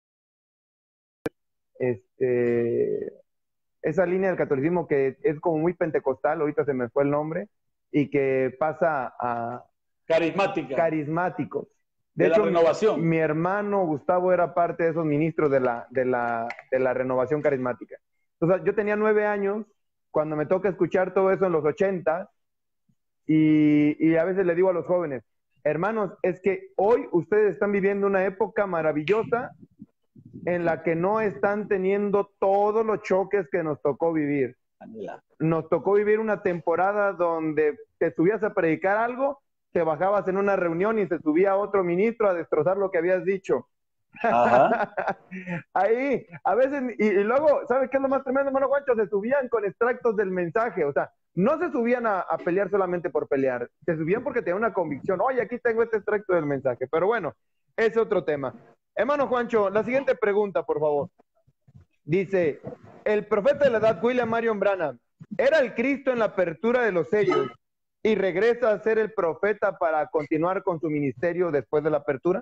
esa línea del catolicismo que es como muy pentecostal, ahorita se me fue el nombre, y que pasa a carismáticos. De hecho, la renovación. Mi hermano Gustavo era parte de esos ministros de la renovación carismática. Entonces, yo tenía 9 años cuando me toca escuchar todo eso en los 80 y a veces le digo a los jóvenes, hermanos, es que hoy ustedes están viviendo una época maravillosa en la que no están teniendo todos los choques que nos tocó vivir. Nos tocó vivir una temporada donde te subías a predicar algo, te bajabas en una reunión y se subía otro ministro a destrozar lo que habías dicho. Ajá. Ahí, a veces, y luego, ¿sabes qué es lo más tremendo, hermano Juancho? Se subían con extractos del mensaje, o sea, no se subían a pelear solamente por pelear, se subían porque tenían una convicción, oye, aquí tengo este extracto del mensaje, pero bueno, es otro tema. Hermano Juancho, la siguiente pregunta, por favor. Dice, el profeta de la edad, William Marion Branham, ¿era el Cristo en la apertura de los sellos y regresa a ser el profeta para continuar con su ministerio después de la apertura?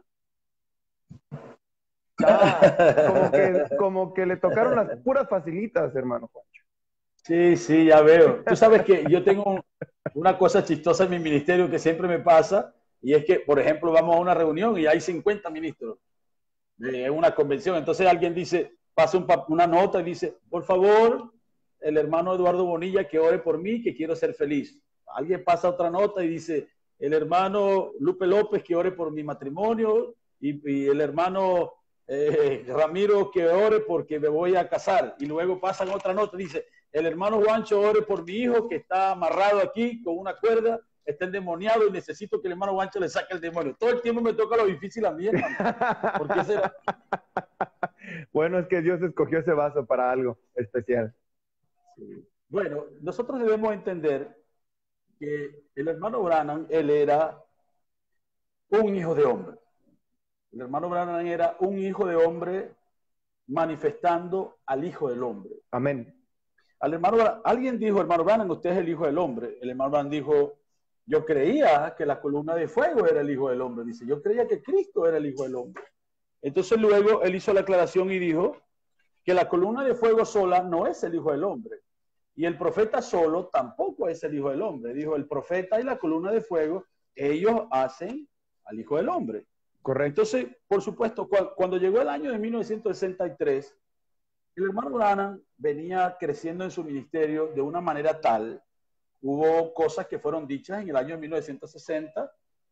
Como que le tocaron las puras facilitas, hermano Juancho. Sí, ya veo. Tú sabes que yo tengo una cosa chistosa en mi ministerio que siempre me pasa, y es que, por ejemplo, vamos a una reunión y hay 50 ministros de una convención. Entonces alguien dice, pasa una nota y dice, por favor, el hermano Eduardo Bonilla que ore por mí, que quiero ser feliz. Alguien pasa otra nota y dice, el hermano Lupe López que ore por mi matrimonio y el hermano Ramiro que ore porque me voy a casar. Y luego pasan otra nota y dice, el hermano Juancho ore por mi hijo que está amarrado aquí con una cuerda, está endemoniado y necesito que el hermano Juancho le saque el demonio. Todo el tiempo me toca lo difícil a mí, hermano. ¿Por qué será? Bueno, es que Dios escogió ese vaso para algo especial. Sí. Bueno, nosotros debemos entender que el hermano Branham, él era un hijo de hombre. El hermano Branham era un hijo de hombre manifestando al Hijo del Hombre. Amén. Al hermano, alguien dijo, hermano Branham, usted es el Hijo del Hombre. El hermano Branham dijo, yo creía que la columna de fuego era el Hijo del Hombre. Dice, yo creía que Cristo era el Hijo del Hombre. Entonces luego él hizo la aclaración y dijo que la columna de fuego sola no es el Hijo del Hombre. Y el profeta solo tampoco es el Hijo del Hombre. Dijo, el profeta y la columna de fuego, ellos hacen al Hijo del Hombre. Correcto. Entonces, por supuesto, cuando llegó el año de 1963, el hermano Branham venía creciendo en su ministerio de una manera tal, hubo cosas que fueron dichas en el año de 1960,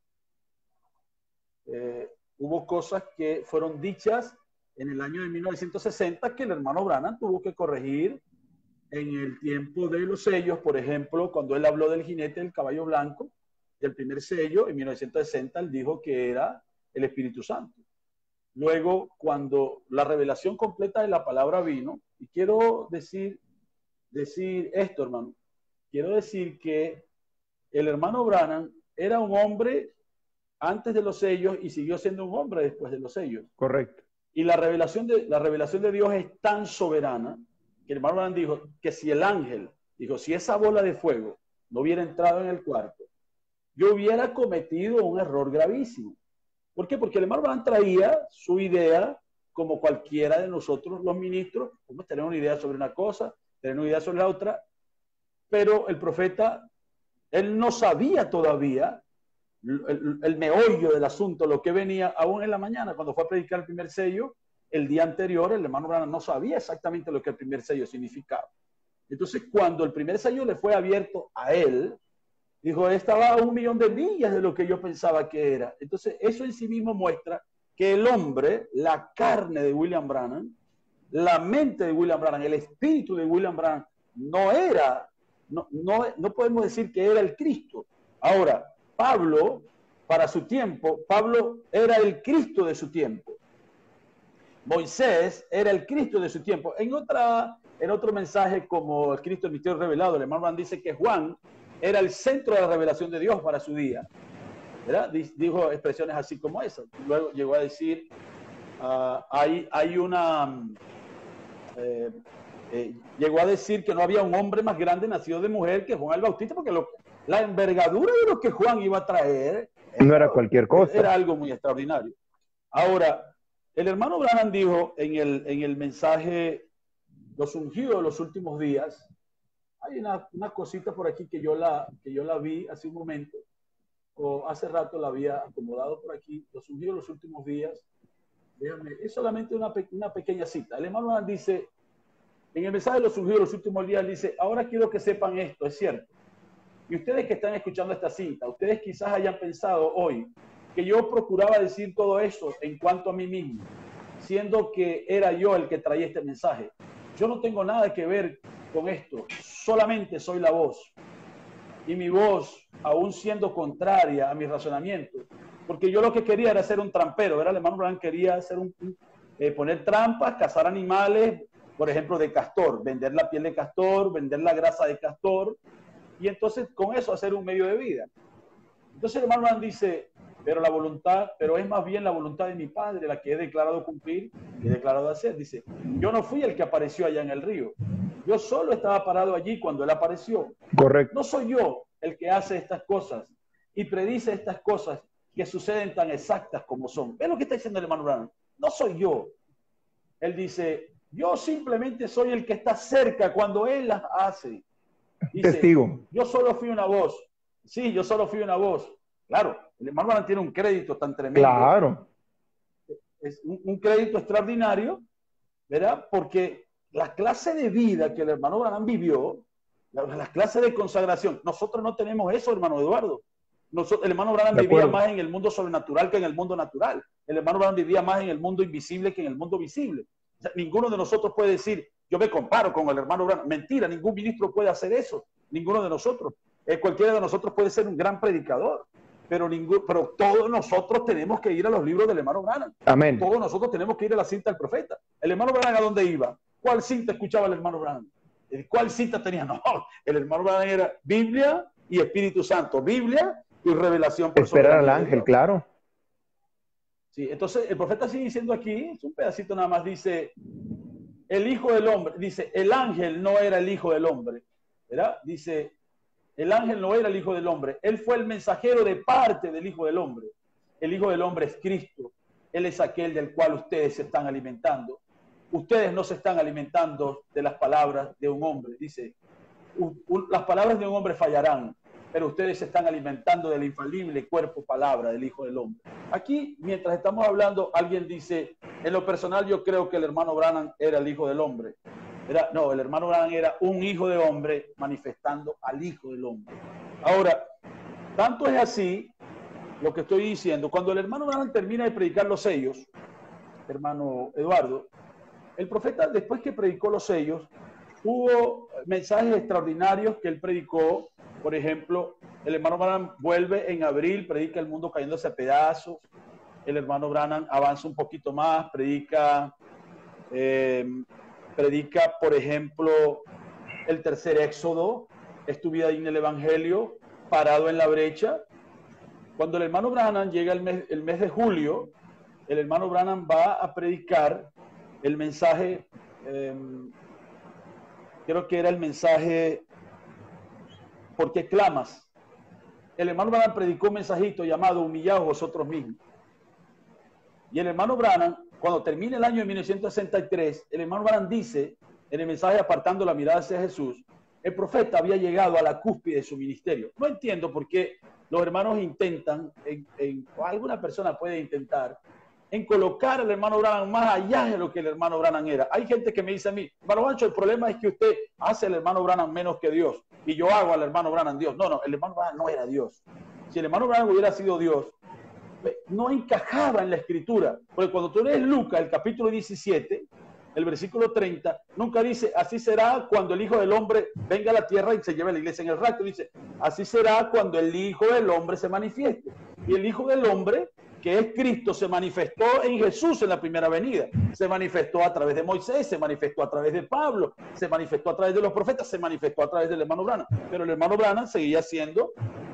hubo cosas que fueron dichas en el año de 1960 que el hermano Branham tuvo que corregir en el tiempo de los sellos. Por ejemplo, cuando él habló del jinete del caballo blanco, del primer sello, en 1960, él dijo que era el Espíritu Santo. Luego, cuando la revelación completa de la palabra vino, y quiero decir esto, hermano, quiero decir que el hermano Branham era un hombre antes de los sellos y siguió siendo un hombre después de los sellos. Correcto. Y la revelación de Dios es tan soberana que el hermano Branham dijo que si el ángel, dijo, si esa bola de fuego no hubiera entrado en el cuarto, yo hubiera cometido un error gravísimo. ¿Por qué? Porque el hermano Branham traía su idea, como cualquiera de nosotros, los ministros, podemos tener una idea sobre una cosa, tener una idea sobre la otra, pero el profeta, él no sabía todavía el meollo del asunto, lo que venía aún en la mañana, cuando fue a predicar el primer sello, el día anterior, el hermano Branham no sabía exactamente lo que el primer sello significaba. Entonces, cuando el primer sello le fue abierto a él, dijo, estaba a 1.000.000 de millas de lo que yo pensaba que era. Entonces, eso en sí mismo muestra que el hombre, la carne de William Branham, la mente de William Branham, el espíritu de William Branham, no podemos decir que era el Cristo. Ahora, Pablo, para su tiempo, Pablo era el Cristo de su tiempo. Moisés era el Cristo de su tiempo. En otro mensaje, como el Cristo el misterio revelado, el hermano Branham dice que Juan era el centro de la revelación de Dios para su día, ¿verdad? Dijo expresiones así como esas. Luego llegó a decir, llegó a decir que no había un hombre más grande nacido de mujer que Juan el Bautista, porque la envergadura de lo que Juan iba a traer no era cualquier cosa. Era algo muy extraordinario. Ahora, el hermano Branham dijo en el mensaje, los ungidos de los últimos días, hay una cosita por aquí que yo la vi hace un momento, o hace rato la había acomodado por aquí, los ungidos de los últimos días. Déjame, es solamente una pequeña cita. El hermano Branham dice, en el mensaje de los ungidos de los últimos días, dice, ahora quiero que sepan esto, es cierto. Y ustedes que están escuchando esta cinta, ustedes quizás hayan pensado hoy que yo procuraba decir todo eso en cuanto a mí mismo, siendo que era yo el que traía este mensaje. Yo no tengo nada que ver con esto, solamente soy la voz. Y mi voz, aún siendo contraria a mi razonamiento, porque yo lo que quería era ser un trampero, ¿verdad? El hermano Branham quería hacer poner trampas, cazar animales, por ejemplo, de castor, vender la piel de castor, vender la grasa de castor, y entonces con eso hacer un medio de vida. Entonces el hermano Branham dice, pero es más bien la voluntad de mi Padre la que he declarado cumplir y he declarado hacer. Dice, yo no fui el que apareció allá en el río. Yo solo estaba parado allí cuando él apareció. Correcto. No soy yo el que hace estas cosas y predice estas cosas que suceden tan exactas como son. ¿Ves lo que está diciendo el hermano Branham? No soy yo. Él dice, yo simplemente soy el que está cerca cuando él las hace. Dice, testigo. Yo solo fui una voz. Sí, yo solo fui una voz. Claro, el hermano Branham tiene un crédito tan tremendo. Claro. Es un crédito extraordinario, ¿verdad? Porque la clase de vida que el hermano Branham vivió, la clase de consagración, nosotros no tenemos eso, hermano Eduardo. El hermano Branham vivía más en el mundo sobrenatural que en el mundo natural. El hermano Branham vivía más en el mundo invisible que en el mundo visible. O sea, ninguno de nosotros puede decir, yo me comparo con el hermano Branham. Mentira, ningún ministro puede hacer eso. Ninguno de nosotros. Cualquiera de nosotros puede ser un gran predicador. pero todos nosotros tenemos que ir a los libros del hermano Branham. Amén. Todos nosotros tenemos que ir a la cinta del profeta. ¿El hermano Branham a dónde iba? ¿Cuál cinta escuchaba el hermano Branham? ¿Cuál cinta tenía? No, el hermano Branham era Biblia y Espíritu Santo. Biblia y revelación. Esperar al ángel, claro. Sí, entonces el profeta sigue diciendo aquí, es un pedacito nada más, dice, el hijo del hombre, dice, el ángel no era el hijo del hombre, ¿verdad? Dice, el ángel no era el hijo del hombre, él fue el mensajero de parte del hijo del hombre. El hijo del hombre es Cristo, él es aquel del cual ustedes se están alimentando. Ustedes no se están alimentando de las palabras de un hombre, dice, las palabras de un hombre fallarán, pero ustedes se están alimentando del infalible cuerpo palabra del hijo del hombre. Aquí, mientras estamos hablando, alguien dice, en lo personal yo creo que el hermano Branham era el hijo del hombre. No, el hermano Branham era un hijo de hombre manifestando al hijo del hombre. Ahora, tanto es así lo que estoy diciendo. Cuando el hermano Branham termina de predicar los sellos, hermano Eduardo, el profeta, después que predicó los sellos, hubo mensajes extraordinarios que él predicó. Por ejemplo, el hermano Branham vuelve en abril, predica el mundo cayéndose a pedazos. El hermano Branham avanza un poquito más, predica, por ejemplo, el tercer éxodo, es tu vida en el evangelio, parado en la brecha. Cuando el hermano Branham llega el mes de julio, el hermano Branham va a predicar el mensaje, creo que era el mensaje, ¿por qué clamas? El hermano Branham predicó un mensajito llamado Humillaos vosotros mismos. Y el hermano Branham, cuando termina el año de 1963, el hermano Branham dice, en el mensaje Apartando la mirada hacia Jesús, el profeta había llegado a la cúspide de su ministerio. No entiendo por qué los hermanos intentan, o alguna persona puede intentar, en colocar al hermano Branham más allá de lo que el hermano Branham era. Hay gente que me dice a mí, hermano Ancho, el problema es que usted hace al hermano Branham menos que Dios, y yo hago al hermano Branham Dios. No, el hermano Branham no era Dios. Si el hermano Branham hubiera sido Dios, no encajaba en la escritura, porque cuando tú lees Lucas, el capítulo 17, el versículo 30, nunca dice, así será cuando el Hijo del Hombre venga a la tierra y se lleve a la iglesia en el rapto. Dice, así será cuando el Hijo del Hombre se manifieste. Y el Hijo del Hombre, que es Cristo, se manifestó en Jesús en la primera venida. Se manifestó a través de Moisés, se manifestó a través de Pablo, se manifestó a través de los profetas, se manifestó a través del hermano Branham. Pero el hermano Branham seguía siendo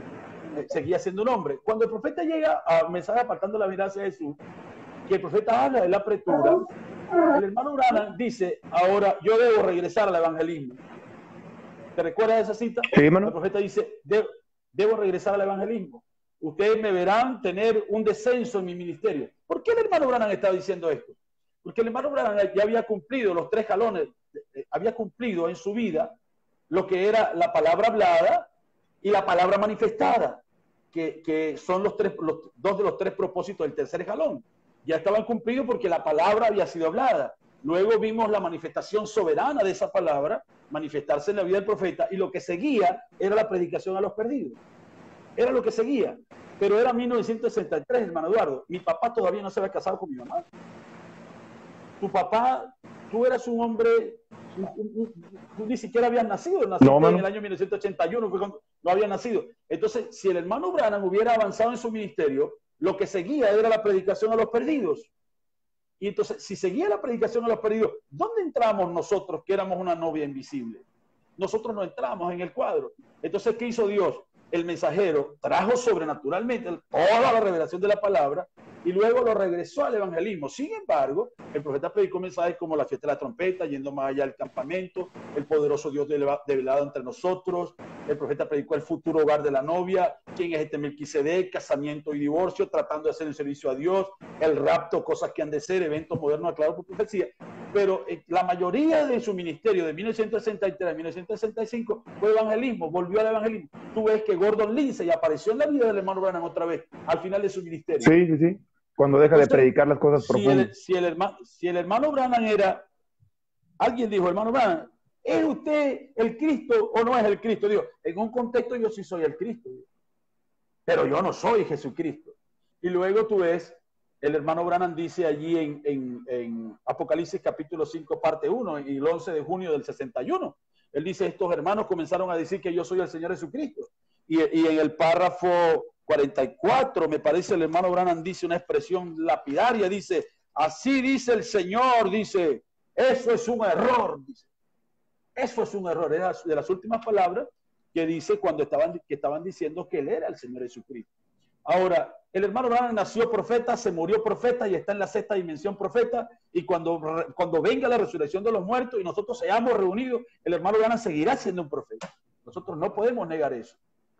un hombre. Cuando el profeta llega a mensaje Apartando la mirada hacia Jesús, que el profeta habla de la apretura, el hermano Branham dice, ahora yo debo regresar al evangelismo. ¿Te recuerdas de esa cita? Sí, hermano. El profeta dice, debo regresar al evangelismo. Ustedes me verán tener un descenso en mi ministerio. ¿Por qué el hermano Branham está diciendo esto? Porque el hermano Branham ya había cumplido los 3 jalones, había cumplido en su vida lo que era la palabra hablada y la palabra manifestada, que son dos de los 3 propósitos del tercer jalón. Ya estaban cumplidos porque la palabra había sido hablada. Luego vimos la manifestación soberana de esa palabra, manifestarse en la vida del profeta, y lo que seguía era la predicación a los perdidos. Era lo que seguía. Pero era 1963, hermano Eduardo. Mi papá todavía no se había casado con mi mamá. Tu papá, tú eras un hombre, tú ni siquiera habías nacido. Naciste en el año 1981, fue cuando no había nacido. Entonces, si el hermano Branham hubiera avanzado en su ministerio, lo que seguía era la predicación a los perdidos. Y entonces, si seguía la predicación a los perdidos, ¿dónde entramos nosotros que éramos una novia invisible? Nosotros no entramos en el cuadro. Entonces, ¿qué hizo Dios? El mensajero trajo sobrenaturalmente toda la revelación de la palabra y luego lo regresó al evangelismo. Sin embargo, el profeta predicó mensajes como la fiesta de la trompeta, yendo más allá del campamento, el poderoso Dios develado entre nosotros. El profeta predicó el futuro hogar de la novia, quién es este Melquisedec, casamiento y divorcio, tratando de hacer el servicio a Dios, el rapto, cosas que han de ser, eventos modernos aclarados por profecía. Pero la mayoría de su ministerio de 1963 a 1965 fue evangelismo, volvió al evangelismo. Tú ves que Gordon Lindsay apareció en la vida del hermano Branham otra vez, al final de su ministerio. Sí. Cuando deja de predicar las cosas profundas. Si el hermano Branham era, alguien dijo, hermano Branham, ¿es usted el Cristo o no es el Cristo? Digo, en un contexto yo sí soy el Cristo, pero yo no soy Jesucristo. Y luego tú ves, el hermano Branham dice allí en Apocalipsis capítulo 5, parte 1, y el 11 de junio del 61, él dice, estos hermanos comenzaron a decir que yo soy el Señor Jesucristo. Y en el párrafo 44, me parece el hermano Branham dice una expresión lapidaria, dice, así dice el Señor, dice, eso es un error, dice. Eso es un error, es de las últimas palabras que dice cuando estaban diciendo que él era el Señor Jesucristo. Ahora, el hermano Branham nació profeta, se murió profeta y está en la sexta dimensión profeta, y cuando venga la resurrección de los muertos y nosotros seamos reunidos, el hermano Branham seguirá siendo un profeta. Nosotros no podemos negar eso.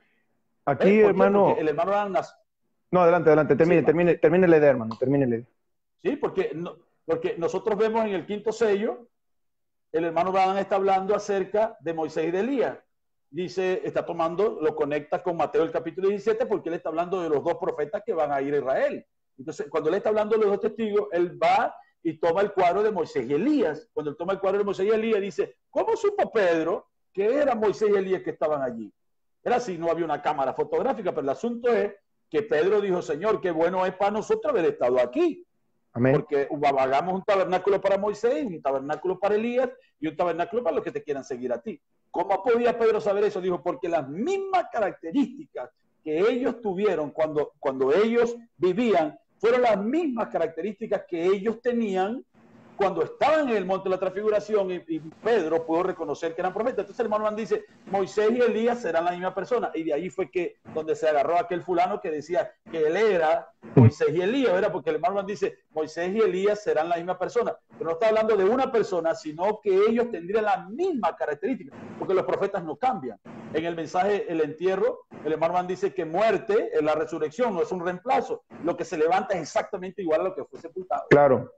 Aquí, hermano... Porque el hermano Branham nació... No, adelante, termine la idea, hermano, termine la idea. Sí, porque nosotros vemos en el quinto sello, el hermano Branham está hablando acerca de Moisés y de Elías. Dice, lo conecta con Mateo el capítulo 17, porque él está hablando de los dos profetas que van a ir a Israel. Entonces, cuando él está hablando de los dos testigos, él va y toma el cuadro de Moisés y Elías. Cuando él toma el cuadro de Moisés y Elías, dice, ¿cómo supo Pedro que eran Moisés y Elías que estaban allí? Era así, no había una cámara fotográfica, pero el asunto es que Pedro dijo, Señor, qué bueno es para nosotros haber estado aquí. Amén. Porque hagamos un tabernáculo para Moisés, un tabernáculo para Elías y un tabernáculo para los que te quieran seguir a ti. ¿Cómo podía Pedro saber eso? Dijo, porque las mismas características que ellos tuvieron cuando ellos vivían fueron las mismas características que ellos tenían cuando estaban en el monte de la transfiguración, y Pedro pudo reconocer que eran profetas. Entonces el hermano Juan dice, Moisés y Elías serán la misma persona, y de ahí fue que donde se agarró aquel fulano que decía que él era Moisés y Elías, ¿verdad? Porque el hermano Juan dice, Moisés y Elías serán la misma persona, pero no está hablando de una persona, sino que ellos tendrían la misma característica, porque los profetas no cambian. En el mensaje, el entierro, el hermano Juan dice que muerte es la resurrección, no es un reemplazo, lo que se levanta es exactamente igual a lo que fue sepultado. Claro.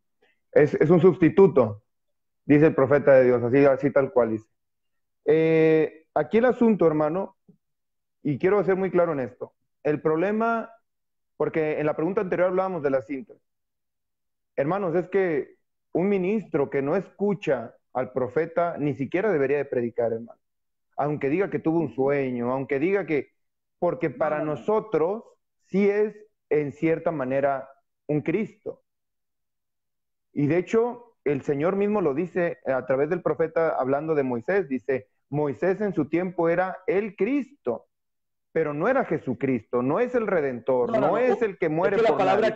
Es un sustituto, dice el profeta de Dios, así tal cual dice. Aquí el asunto, hermano, y quiero ser muy claro en esto, el problema, porque en la pregunta anterior hablábamos de las cintas. Hermanos, es que un ministro que no escucha al profeta ni siquiera debería de predicar, hermano. Aunque diga que tuvo un sueño, aunque diga que, porque para nosotros sí es en cierta manera un Cristo. Y de hecho, el Señor mismo lo dice a través del profeta hablando de Moisés. Dice, Moisés en su tiempo era el Cristo, pero no era Jesucristo, no es el Redentor, no es el que muere por nadie. La palabra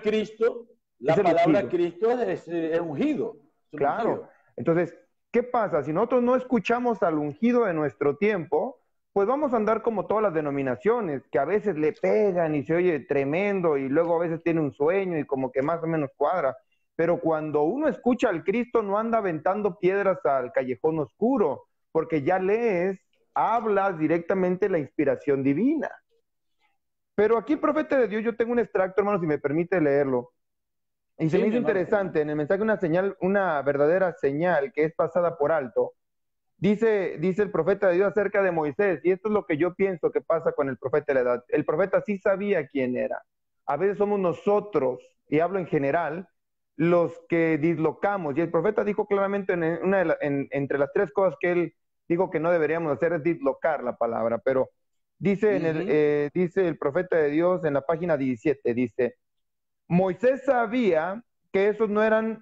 Cristo es ungido. Claro. Ungido. Entonces, ¿qué pasa? Si nosotros no escuchamos al ungido de nuestro tiempo, pues vamos a andar como todas las denominaciones, que a veces le pegan y se oye tremendo, y luego a veces tiene un sueño y como que más o menos cuadra. Pero cuando uno escucha al Cristo, no anda aventando piedras al callejón oscuro, porque ya lees, hablas directamente la inspiración divina. Pero aquí el profeta de Dios, yo tengo un extracto, hermano, si me permite leerlo. Y se me hizo interesante, en el mensaje una verdadera señal que es pasada por alto. Dice el profeta de Dios acerca de Moisés, y esto es lo que yo pienso que pasa con el profeta de la edad. El profeta sí sabía quién era. A veces somos nosotros, y hablo en general, los que dislocamos, y el profeta dijo claramente entre las tres cosas que él dijo que no deberíamos hacer es dislocar la palabra, pero dice, dice el profeta de Dios en la página 17, dice, Moisés sabía que esos no eran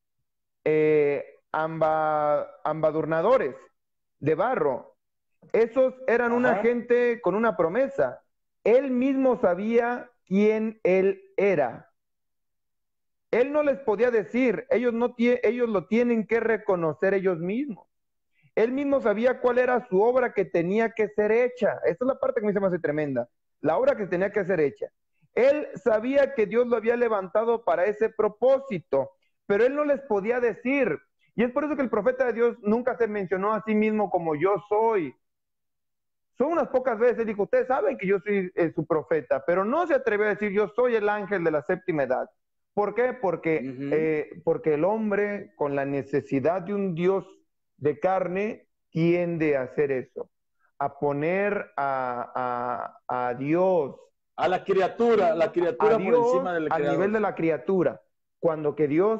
ambadurnadores de barro, esos eran una gente con una promesa, él mismo sabía quién él era. Él no les podía decir, ellos lo tienen que reconocer ellos mismos. Él mismo sabía cuál era su obra que tenía que ser hecha. Esa es la parte que me se me hace tremenda. La obra que tenía que ser hecha. Él sabía que Dios lo había levantado para ese propósito, pero él no les podía decir. Y es por eso que el profeta de Dios nunca se mencionó a sí mismo como yo soy. Son unas pocas veces, dijo, ustedes saben que yo soy su profeta, pero no se atrevió a decir, yo soy el ángel de la séptima edad. ¿Por qué? Porque el hombre con la necesidad de un Dios de carne tiende a hacer eso, a poner a Dios, a la criatura por encima del creador, al nivel de la criatura, cuando que Dios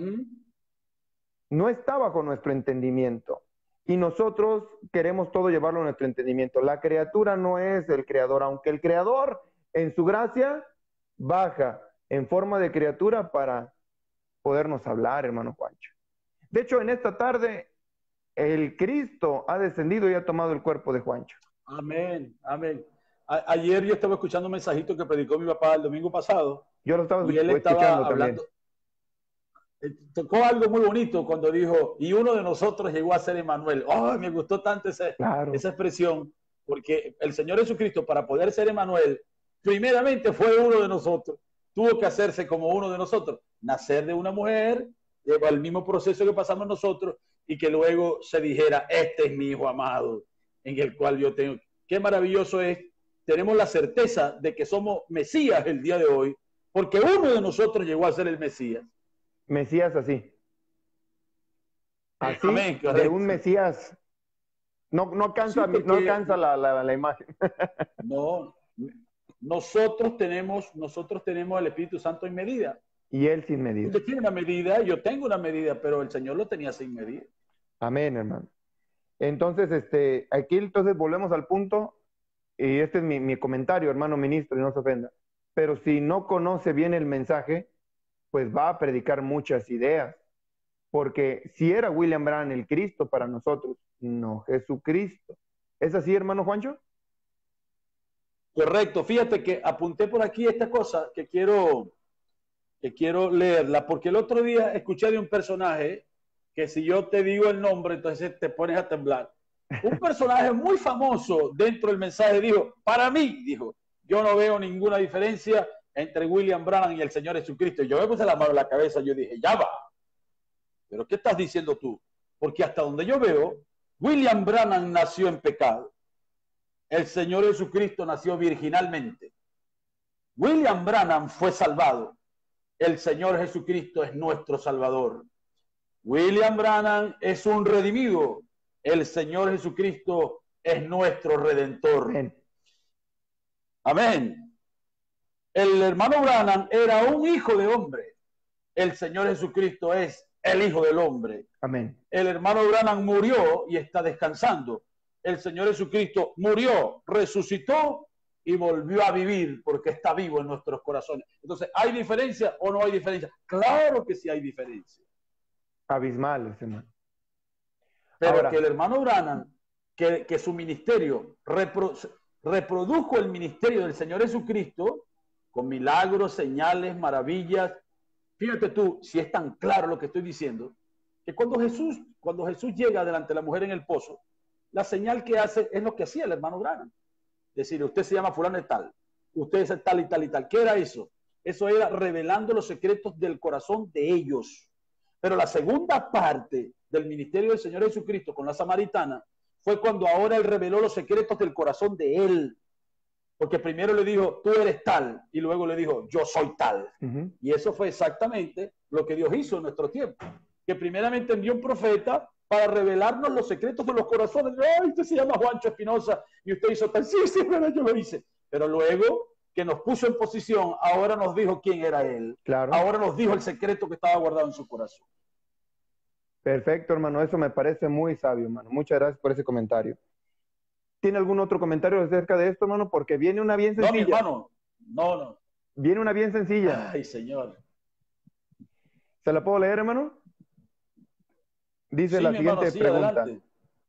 no está bajo nuestro entendimiento. Y nosotros queremos todo llevarlo a nuestro entendimiento. La criatura no es el creador, aunque el creador en su gracia baja en forma de criatura para podernos hablar, hermano Juancho. De hecho, en esta tarde, el Cristo ha descendido y ha tomado el cuerpo de Juancho. Amén, amén. Ayer yo estaba escuchando un mensajito que predicó mi papá el domingo pasado. Yo lo estaba Y él estaba escuchando hablando, también. tocó algo muy bonito cuando dijo, y uno de nosotros llegó a ser Emanuel. Oh, me gustó tanto Claro. esa expresión, porque el Señor Jesucristo, para poder ser Emanuel, primeramente fue uno de nosotros. Tuvo que hacerse como uno de nosotros, nacer de una mujer, el mismo proceso que pasamos nosotros, y que luego se dijera, este es mi hijo amado, en el cual yo tengo. Qué maravilloso es. Tenemos la certeza de que somos Mesías el día de hoy, porque uno de nosotros llegó a ser el Mesías. Mesías así. Así, Amén, de un correcto. Mesías. No Sí, alcanza, no porque alcanza la imagen. no, nosotros tenemos el Espíritu Santo en medida. Y él sin medida. Usted tiene una medida, yo tengo una medida, pero el Señor lo tenía sin medida. Amén, hermano. Entonces, aquí entonces volvemos al punto, y este es mi comentario, hermano ministro, y no se ofenda. Pero si no conoce bien el mensaje, pues va a predicar muchas ideas. Porque si era William Branham el Cristo para nosotros, no Jesucristo. ¿Es así, hermano Juancho? Correcto. Fíjate que apunté por aquí esta cosa que quiero leerla, porque el otro día escuché de un personaje que si yo te digo el nombre, entonces te pones a temblar. Un personaje muy famoso dentro del mensaje dijo, para mí, dijo, yo no veo ninguna diferencia entre William Branham y el Señor Jesucristo. Yo me puse la mano en la cabeza, yo dije, ya va. ¿Pero qué estás diciendo tú? Porque hasta donde yo veo, William Branham nació en pecado. El Señor Jesucristo nació virginalmente. William Branham fue salvado. El Señor Jesucristo es nuestro Salvador. William Branham es un redimido. El Señor Jesucristo es nuestro Redentor. Amén. Amén. El hermano Branham era un hijo de hombre. El Señor Jesucristo es el Hijo del Hombre. Amén. El hermano Branham murió y está descansando. El Señor Jesucristo murió, resucitó y volvió a vivir porque está vivo en nuestros corazones. Entonces, ¿hay diferencia o no hay diferencia? Claro que sí hay diferencia. Abismal, hermano. Pero Ahora, que el hermano Branham, que su ministerio reprodujo el ministerio del Señor Jesucristo con milagros, señales, maravillas. Fíjate tú, si es tan claro lo que estoy diciendo, que cuando Jesús llega delante de la mujer en el pozo, la señal que hace es lo que hacía el hermano Branham. Es decir, usted se llama fulano de tal, usted es tal y tal y tal. ¿Qué era eso? Eso era revelando los secretos del corazón de ellos. Pero la segunda parte del ministerio del Señor Jesucristo con la samaritana fue cuando ahora él reveló los secretos del corazón de él. Porque primero le dijo, tú eres tal, y luego le dijo, yo soy tal. Y eso fue exactamente lo que Dios hizo en nuestro tiempo. Que primeramente envió un profeta para revelarnos los secretos de los corazones. Ay, usted se llama Juancho Espinosa y usted hizo tal. Sí, pero yo lo hice. Pero luego que nos puso en posición, ahora nos dijo quién era él. Claro. Ahora nos dijo el secreto que estaba guardado en su corazón. Perfecto, hermano. Eso me parece muy sabio, hermano. Muchas gracias por ese comentario. ¿Tiene algún otro comentario acerca de esto, hermano? Porque viene una bien sencilla. No, mi hermano. No. Viene una bien sencilla. Ay, Señor. ¿Se la puedo leer, hermano? Dice sí, la siguiente hermano, sí, pregunta. Adelante.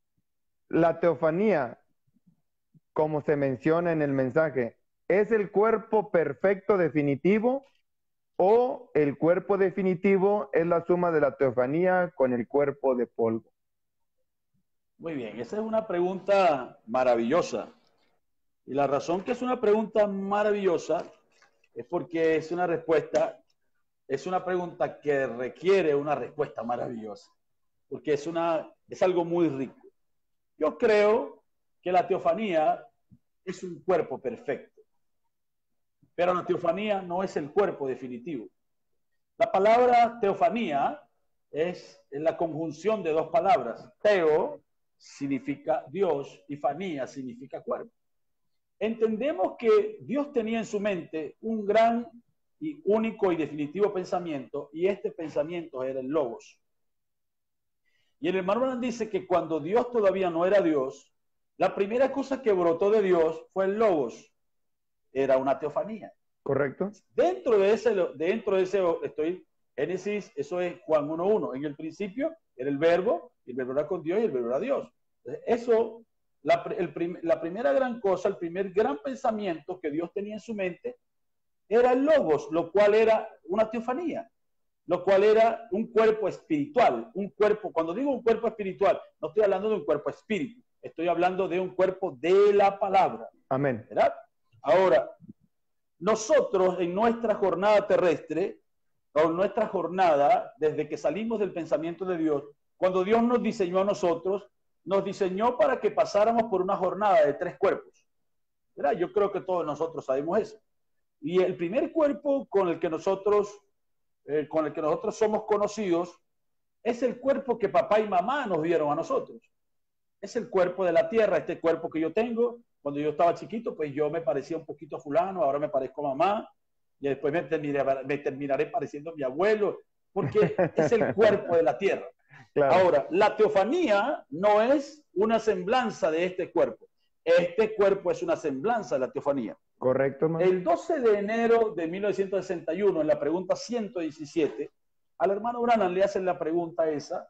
La teofanía, como se menciona en el mensaje, ¿es el cuerpo perfecto definitivo o el cuerpo definitivo es la suma de la teofanía con el cuerpo de polvo? Muy bien, esa es una pregunta maravillosa. Y la razón que es una pregunta maravillosa es porque es una pregunta que requiere una respuesta maravillosa. Porque es algo muy rico. Yo creo que la teofanía es un cuerpo perfecto. Pero la teofanía no es el cuerpo definitivo. La palabra teofanía es la conjunción de dos palabras. Teo significa Dios y fanía significa cuerpo. Entendemos que Dios tenía en su mente un gran y único y definitivo pensamiento, y este pensamiento era el Logos. Y el hermano Branham dice que cuando Dios todavía no era Dios, la primera cosa que brotó de Dios fue el Logos. Era una teofanía. ¿Correcto? Dentro de ese Génesis, eso es Juan 1:1. En el principio era el verbo, y el verbo era con Dios y el verbo era Dios. Entonces, eso la primera gran cosa, el primer gran pensamiento que Dios tenía en su mente era el logos, lo cual era una teofanía, lo cual era un cuerpo espiritual, un cuerpo, cuando digo un cuerpo espiritual, no estoy hablando de un cuerpo espíritu, estoy hablando de un cuerpo de la palabra. Amén. ¿Verdad? Ahora, nosotros en nuestra jornada terrestre, o en nuestra jornada, desde que salimos del pensamiento de Dios, cuando Dios nos diseñó a nosotros, nos diseñó para que pasáramos por una jornada de 3 cuerpos. ¿Verdad? Yo creo que todos nosotros sabemos eso. Y el primer cuerpo con el que nosotros somos conocidos es el cuerpo que papá y mamá nos dieron a nosotros. Es el cuerpo de la tierra, este cuerpo que yo tengo. Cuando yo estaba chiquito, pues yo me parecía un poquito a fulano, ahora me parezco a mamá, y después me terminaré pareciendo a mi abuelo, porque es el cuerpo de la tierra. Claro. Ahora, la teofanía no es una semblanza de este cuerpo. Este cuerpo es una semblanza de la teofanía. Correcto, man. El 12 de enero de 1961, en la pregunta 117, al hermano Branham le hacen la pregunta esa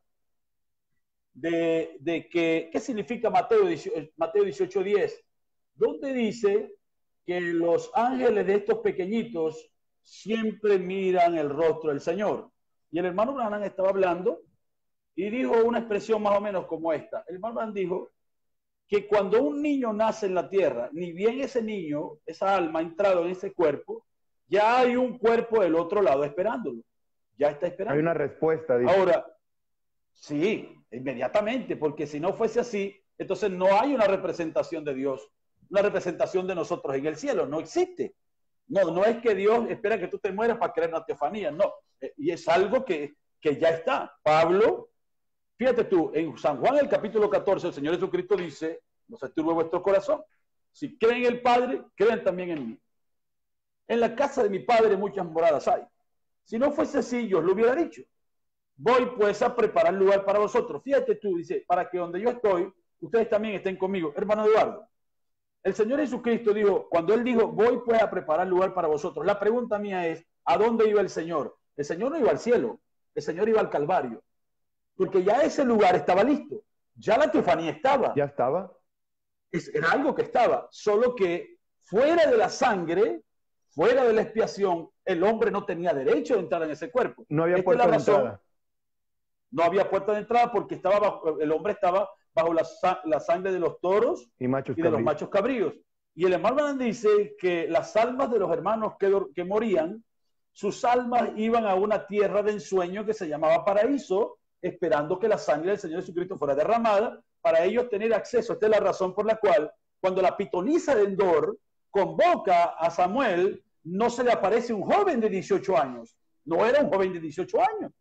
de que, ¿qué significa Mateo 18:10? Donde dice que los ángeles de estos pequeñitos siempre miran el rostro del Señor. Y el hermano Branham estaba hablando y dijo una expresión más o menos como esta. El hermano Branham dijo que cuando un niño nace en la tierra, ni bien ese niño, esa alma ha entrado en ese cuerpo, ya hay un cuerpo del otro lado esperándolo. Ya está esperando. Hay una respuesta. Dice. Ahora, sí, inmediatamente, porque si no fuese así, entonces no hay una representación de Dios, una representación de nosotros en el cielo. No existe. No es que Dios espera que tú te mueras para creer una teofanía. No. Y es algo que ya está. Pablo, fíjate tú, en San Juan, el capítulo 14, el Señor Jesucristo dice, no se turbe vuestro corazón. Si creen en el Padre, creen también en mí. En la casa de mi Padre muchas moradas hay. Si no fuese así, yo os lo hubiera dicho. Voy pues a preparar lugar para vosotros. Fíjate tú, dice, para que donde yo estoy, ustedes también estén conmigo. Hermano Eduardo, el Señor Jesucristo dijo, cuando Él dijo, voy pues a preparar lugar para vosotros, la pregunta mía es, ¿a dónde iba el Señor? El Señor no iba al cielo, el Señor iba al Calvario. Porque ya ese lugar estaba listo. Ya la teofanía estaba. Ya estaba. Era algo que estaba. Solo que fuera de la sangre, fuera de la expiación, el hombre no tenía derecho de entrar en ese cuerpo. No había puerta de entrada. No había puerta de entrada porque el hombre estaba bajo la sangre de los toros y de los machos cabríos. Y el hermano Branham dice que las almas de los hermanos que morían, sus almas iban a una tierra de ensueño que se llamaba paraíso, esperando que la sangre del Señor Jesucristo fuera derramada para ellos tener acceso. Esta es la razón por la cual cuando la pitonisa de Endor convoca a Samuel, no se le aparece un joven de 18 años. No era un joven de 18 años.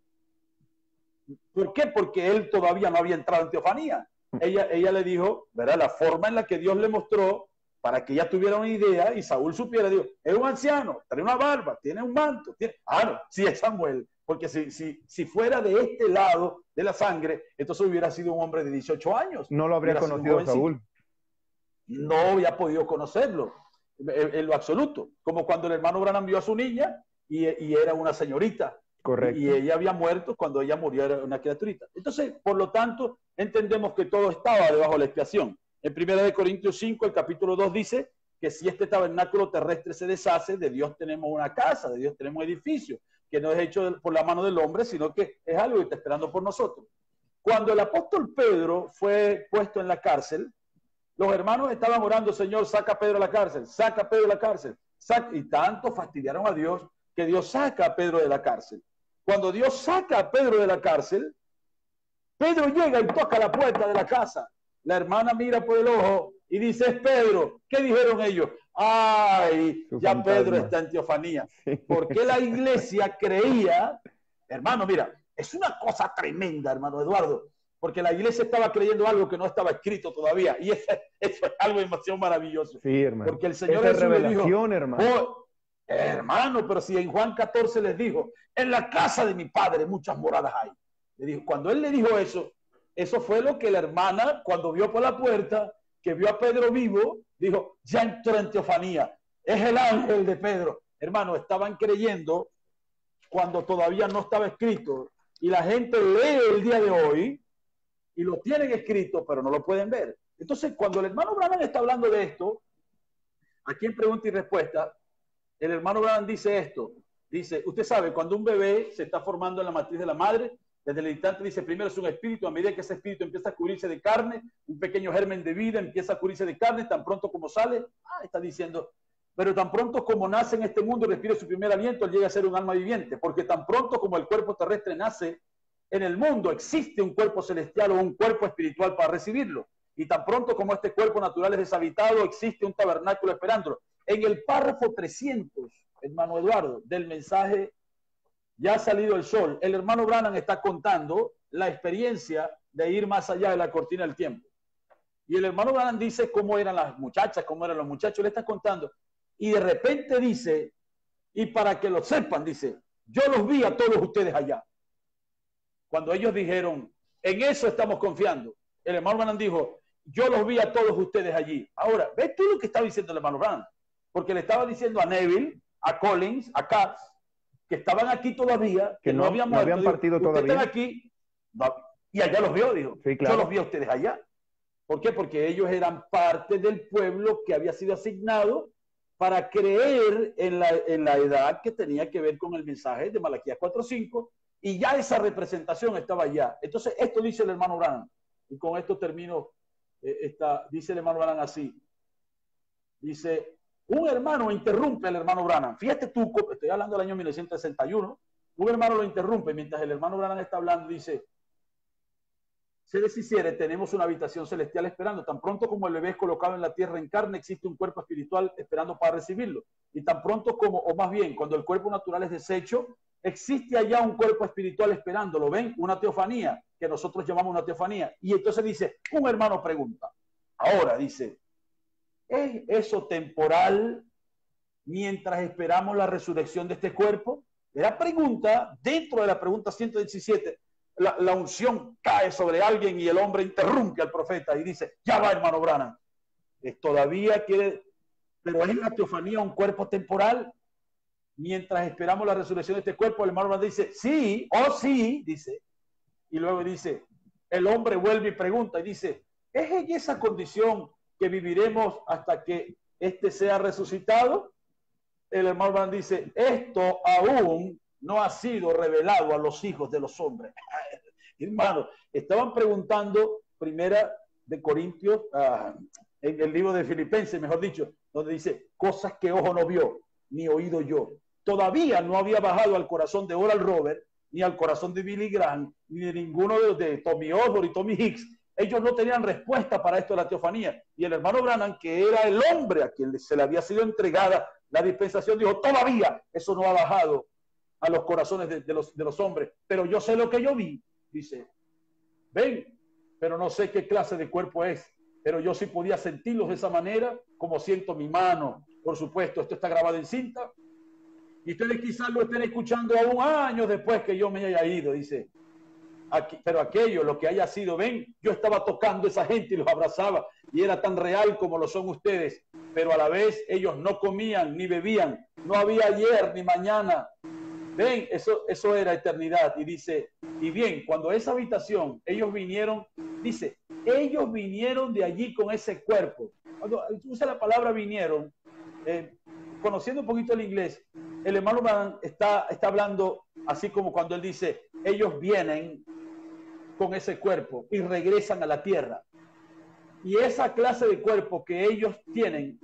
¿Por qué? Porque él todavía no había entrado en teofanía. Ella le dijo, ¿verdad? La forma en la que Dios le mostró para que ella tuviera una idea y Saúl supiera, dijo, es un anciano, tiene una barba, tiene un manto. No, sí es Samuel. Porque si fuera de este lado de la sangre, entonces hubiera sido un hombre de 18 años. No lo habría conocido Saúl. No había podido conocerlo en lo absoluto. Como cuando el hermano Branham vio a su niña y era una señorita. Correcto. Y ella había muerto cuando ella murió, era una criaturita. Entonces, por lo tanto, entendemos que todo estaba debajo de la expiación. En 1 Corintios 5, el capítulo 2 dice que si este tabernáculo terrestre se deshace, de Dios tenemos una casa, de Dios tenemos un edificio, que no es hecho por la mano del hombre, sino que es algo que está esperando por nosotros. Cuando el apóstol Pedro fue puesto en la cárcel, los hermanos estaban orando, Señor, saca a Pedro de la cárcel, saca a Pedro de la cárcel. Y tanto fastidiaron a Dios que Dios saca a Pedro de la cárcel. Cuando Dios saca a Pedro de la cárcel, Pedro llega y toca la puerta de la casa. La hermana mira por el ojo y dice, es Pedro. ¿Qué dijeron ellos? Ay, ya fantasma. Pedro está en teofanía. Porque la iglesia creía, hermano, mira, es una cosa tremenda, hermano Eduardo, porque la iglesia estaba creyendo algo que no estaba escrito todavía. Y eso es algo demasiado maravilloso. Sí, hermano. Porque el Señor Esa Jesús revelación, le dijo, hermano. Hermano, pero si en Juan 14 les dijo, en la casa de mi padre muchas moradas hay. Le dijo, cuando él le dijo eso, eso fue lo que la hermana, cuando vio por la puerta, que vio a Pedro vivo, dijo, ya entró en teofanía. Es el ángel de Pedro. Hermano, estaban creyendo cuando todavía no estaba escrito. Y la gente lee el día de hoy y lo tienen escrito, pero no lo pueden ver. Entonces, cuando el hermano Branham está hablando de esto, aquí en pregunta y respuesta, el hermano Branham dice esto. Dice, usted sabe, cuando un bebé se está formando en la matriz de la madre, desde el instante dice, primero es un espíritu, a medida que ese espíritu empieza a cubrirse de carne, un pequeño germen de vida empieza a cubrirse de carne, tan pronto como sale, está diciendo, pero tan pronto como nace en este mundo y respira su primer aliento, él llega a ser un alma viviente, porque tan pronto como el cuerpo terrestre nace en el mundo, existe un cuerpo celestial o un cuerpo espiritual para recibirlo. Y tan pronto como este cuerpo natural es deshabitado, existe un tabernáculo esperándolo. En el párrafo 300, hermano Eduardo, del mensaje Ya ha salido el sol, el hermano Branham está contando la experiencia de ir más allá de la cortina del tiempo. Y el hermano Branham dice cómo eran las muchachas, cómo eran los muchachos, le está contando. Y de repente dice, y para que lo sepan, dice, yo los vi a todos ustedes allá. Cuando ellos dijeron, en eso estamos confiando, el hermano Branham dijo, yo los vi a todos ustedes allí. Ahora, ¿ves tú lo que estaba diciendo el hermano Branham? Porque le estaba diciendo a Neville, a Collins, a Katz, que estaban aquí todavía, que no habían muerto. No habían partido dijo, todavía. Están aquí, no, y allá los vio, dijo. Sí, claro. Yo los vi a ustedes allá. ¿Por qué? Porque ellos eran parte del pueblo que había sido asignado para creer en la edad que tenía que ver con el mensaje de Malaquías 4:5, y ya esa representación estaba allá. Entonces, esto dice el hermano Branham, y con esto termino, dice el hermano Branham así, dice, un hermano interrumpe al hermano Branham, fíjate tú, estoy hablando del año 1961, un hermano lo interrumpe mientras el hermano Branham está hablando, dice, se les hiciere, tenemos una habitación celestial esperando. Tan pronto como el bebé es colocado en la tierra en carne, existe un cuerpo espiritual esperando para recibirlo. Y tan pronto como, o más bien, cuando el cuerpo natural es deshecho, existe allá un cuerpo espiritual esperándolo. ¿Ven? Una teofanía, que nosotros llamamos una teofanía. Y entonces dice, un hermano pregunta. Ahora dice, ¿es eso temporal mientras esperamos la resurrección de este cuerpo? Era pregunta, dentro de la pregunta 117, la unción cae sobre alguien y el hombre interrumpe al profeta y dice, ya va, hermano Branham. Todavía quiere, pero ¿es la teofanía un cuerpo temporal? Mientras esperamos la resurrección de este cuerpo, el hermano Branham dice, sí, oh sí, dice. Y luego dice, el hombre vuelve y pregunta y dice, ¿es en esa condición que viviremos hasta que éste sea resucitado? El hermano Branham dice, esto aún no ha sido revelado a los hijos de los hombres. Hermano, estaban preguntando, primera de Corintios, en el libro de Filipenses, mejor dicho, donde dice, cosas que ojo no vio, ni oído yo. Todavía no había bajado al corazón de Oral Roberts, ni al corazón de Billy Graham, ni de ninguno de Tommy Osborne y Tommy Hicks. Ellos no tenían respuesta para esto de la teofanía. Y el hermano Branham, que era el hombre a quien se le había sido entregada la dispensación, dijo, todavía eso no ha bajado a los corazones de los hombres, pero yo sé lo que yo vi, dice, ven, pero no sé qué clase de cuerpo es, pero yo sí podía sentirlos de esa manera, como siento mi mano. Por supuesto, esto está grabado en cinta, y ustedes quizás lo estén escuchando aún años después que yo me haya ido, dice, pero aquello, lo que haya sido, ven, yo estaba tocando a esa gente y los abrazaba, y era tan real como lo son ustedes, pero a la vez ellos no comían ni bebían, no había ayer ni mañana. Ven, eso era eternidad. Y dice, y bien, cuando esa habitación, ellos vinieron, dice, ellos vinieron de allí con ese cuerpo. Cuando usa la palabra vinieron, conociendo un poquito el inglés, el hermano Branham está hablando así como cuando él dice, ellos vienen con ese cuerpo y regresan a la tierra. Y esa clase de cuerpo que ellos tienen,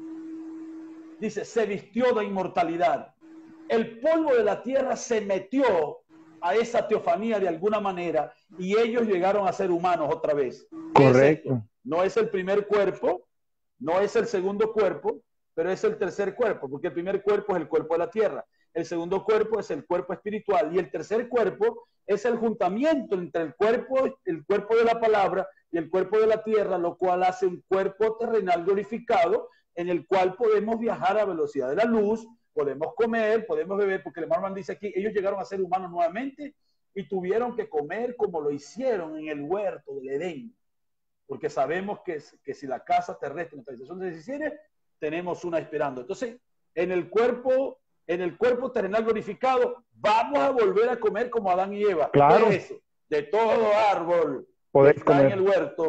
dice, se vistió de inmortalidad. El polvo de la tierra se metió a esa teofanía de alguna manera y ellos llegaron a ser humanos otra vez. Correcto. No es el primer cuerpo, no es el segundo cuerpo, pero es el tercer cuerpo, porque el primer cuerpo es el cuerpo de la tierra, el segundo cuerpo es el cuerpo espiritual y el tercer cuerpo es el juntamiento entre el cuerpo de la palabra y el cuerpo de la tierra, lo cual hace un cuerpo terrenal glorificado en el cual podemos viajar a velocidad de la luz, podemos comer, podemos beber, porque el hermano dice aquí, ellos llegaron a ser humanos nuevamente y tuvieron que comer como lo hicieron en el huerto del Edén, porque sabemos que si la casa terrestre, nuestra habitación se deshiciere, tenemos una esperando. Entonces, en el cuerpo terrenal glorificado, vamos a volver a comer como Adán y Eva. Claro. ¿Qué es eso? De todo árbol podéis que está comer en el huerto,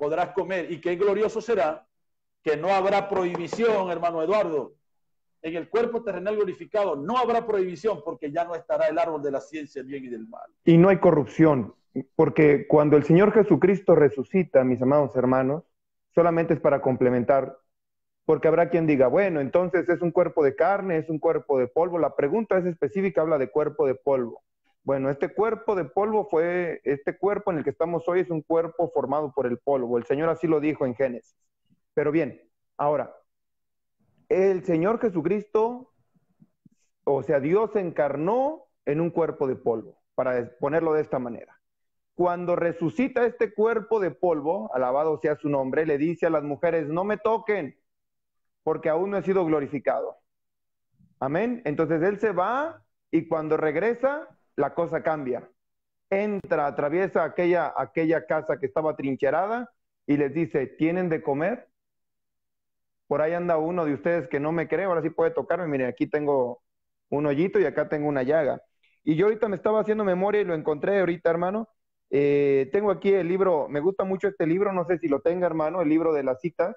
podrás comer. Y qué glorioso será que no habrá prohibición, hermano Eduardo. En el cuerpo terrenal glorificado no habrá prohibición porque ya no estará el árbol de la ciencia del bien y del mal. Y no hay corrupción, porque cuando el Señor Jesucristo resucita, mis amados hermanos, solamente es para complementar, porque habrá quien diga, bueno, entonces es un cuerpo de carne, es un cuerpo de polvo. La pregunta es específica, habla de cuerpo de polvo. Bueno, este cuerpo de polvo este cuerpo en el que estamos hoy es un cuerpo formado por el polvo. El Señor así lo dijo en Génesis. Pero bien, ahora, el Señor Jesucristo, o sea, Dios se encarnó en un cuerpo de polvo, para ponerlo de esta manera. Cuando resucita este cuerpo de polvo, alabado sea su nombre, le dice a las mujeres, no me toquen, porque aún no he sido glorificado. Amén. Entonces él se va y cuando regresa, la cosa cambia. Entra, atraviesa aquella casa que estaba trincherada y les dice, ¿tienen de comer? Por ahí anda uno de ustedes que no me cree, ahora sí puede tocarme. Miren, aquí tengo un hoyito y acá tengo una llaga. Y yo ahorita me estaba haciendo memoria y lo encontré ahorita, hermano. Tengo aquí el libro, me gusta mucho este libro, no sé si lo tenga, hermano, el libro de las citas.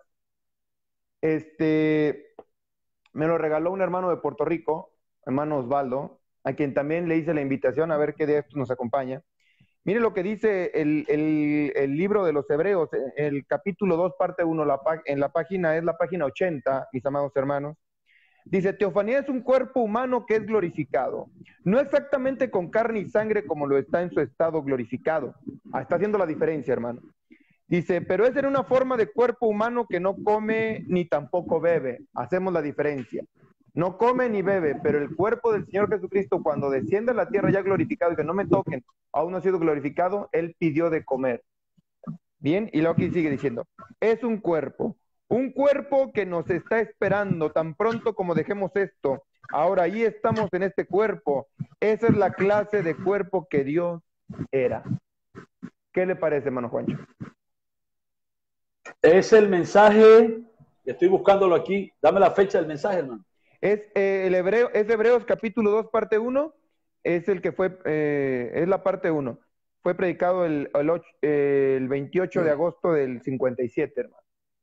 Me lo regaló un hermano de Puerto Rico, hermano Osvaldo, a quien también le hice la invitación a ver qué de esto nos acompaña. Mire lo que dice el libro de los Hebreos, el capítulo 2, parte 1, en la página, es la página 80, mis amados hermanos. Dice, teofanía es un cuerpo humano que es glorificado, no exactamente con carne y sangre como lo está en su estado glorificado. Está haciendo la diferencia, hermano. Dice, pero es en una forma de cuerpo humano que no come ni tampoco bebe. Hacemos la diferencia. No come ni bebe, pero el cuerpo del Señor Jesucristo, cuando desciende a la tierra ya glorificado y que no me toquen, aún no ha sido glorificado, Él pidió de comer. Bien, y luego aquí sigue diciendo, es un cuerpo que nos está esperando tan pronto como dejemos esto. Ahora ahí estamos en este cuerpo. Esa es la clase de cuerpo que Dios era. ¿Qué le parece, hermano Juancho? Es el mensaje, estoy buscándolo aquí, dame la fecha del mensaje, hermano. Es Hebreos capítulo 2, parte 1, es el que fue, es la parte 1. Fue predicado el 28 de agosto del 57, hermano.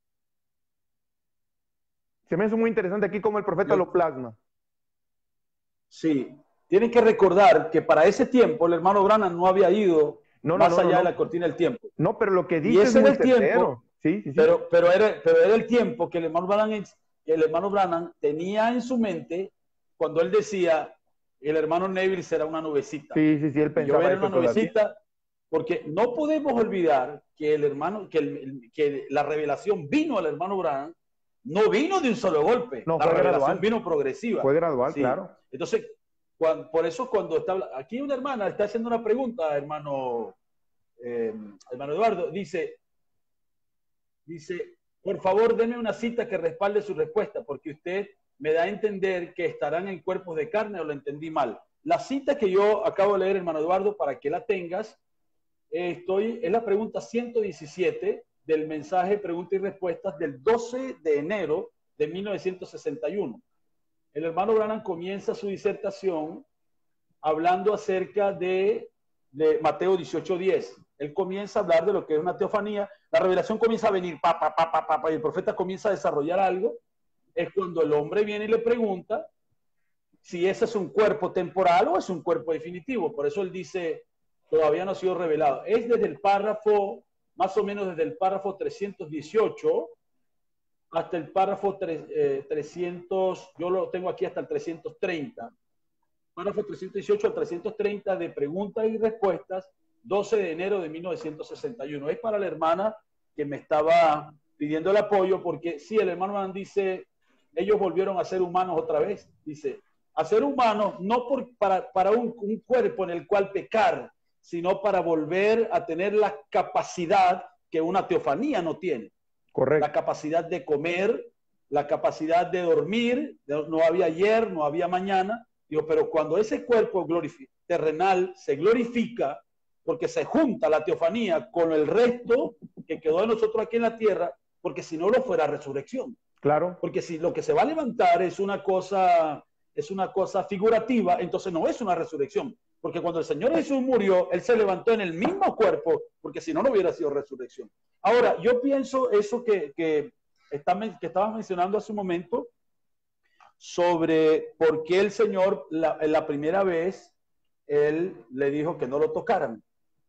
Se me hizo muy interesante aquí cómo el profeta lo plasma. Sí, tienen que recordar que para ese tiempo el hermano Branham no había ido más allá de la cortina del tiempo. No, pero lo que dice y ese es muy era el tiempo, sí. Pero era el tiempo que el hermano Branham tenía en su mente cuando él decía, el hermano Neville será una nubecita. Sí, él pensaba yo era una nubecita, porque no podemos olvidar que que la revelación vino al hermano Branham, no vino de un solo golpe, no, la revelación vino progresiva. Fue gradual, sí. Claro. Entonces, por eso cuando está, aquí una hermana está haciendo una pregunta, hermano Eduardo, dice, por favor, deme una cita que respalde su respuesta, porque usted me da a entender que estarán en cuerpos de carne o lo entendí mal. La cita que yo acabo de leer, hermano Eduardo, para que la tengas, es la pregunta 117 del mensaje Preguntas y Respuestas del 12 de enero de 1961. El hermano Branham comienza su disertación hablando acerca de Mateo 18:10. Él comienza a hablar de lo que es una teofanía. La revelación comienza a venir, y el profeta comienza a desarrollar algo. Es cuando el hombre viene y le pregunta si ese es un cuerpo temporal o es un cuerpo definitivo. Por eso él dice, todavía no ha sido revelado. Es desde el párrafo, más o menos desde el párrafo 318 hasta el párrafo 300, yo lo tengo aquí hasta el 330. Párrafo 318 al 330 de preguntas y respuestas, 12 de enero de 1961. Es para la hermana que me estaba pidiendo el apoyo, porque sí, el hermano dice, ellos volvieron a ser humanos otra vez. Dice, a ser humanos no para un cuerpo en el cual pecar, sino para volver a tener la capacidad que una teofanía no tiene. Correcto. La capacidad de comer, la capacidad de dormir, no había ayer, no había mañana. Digo, pero cuando ese cuerpo terrenal se glorifica, porque se junta la teofanía con el resto que quedó de nosotros aquí en la tierra, porque si no lo fuera resurrección. Claro. Porque si lo que se va a levantar es una cosa figurativa, entonces no es una resurrección. Porque cuando el Señor Jesús murió, Él se levantó en el mismo cuerpo, porque si no, no hubiera sido resurrección. Ahora, yo pienso eso que estabas mencionando hace un momento, sobre por qué el Señor, la primera vez, Él le dijo que no lo tocaran.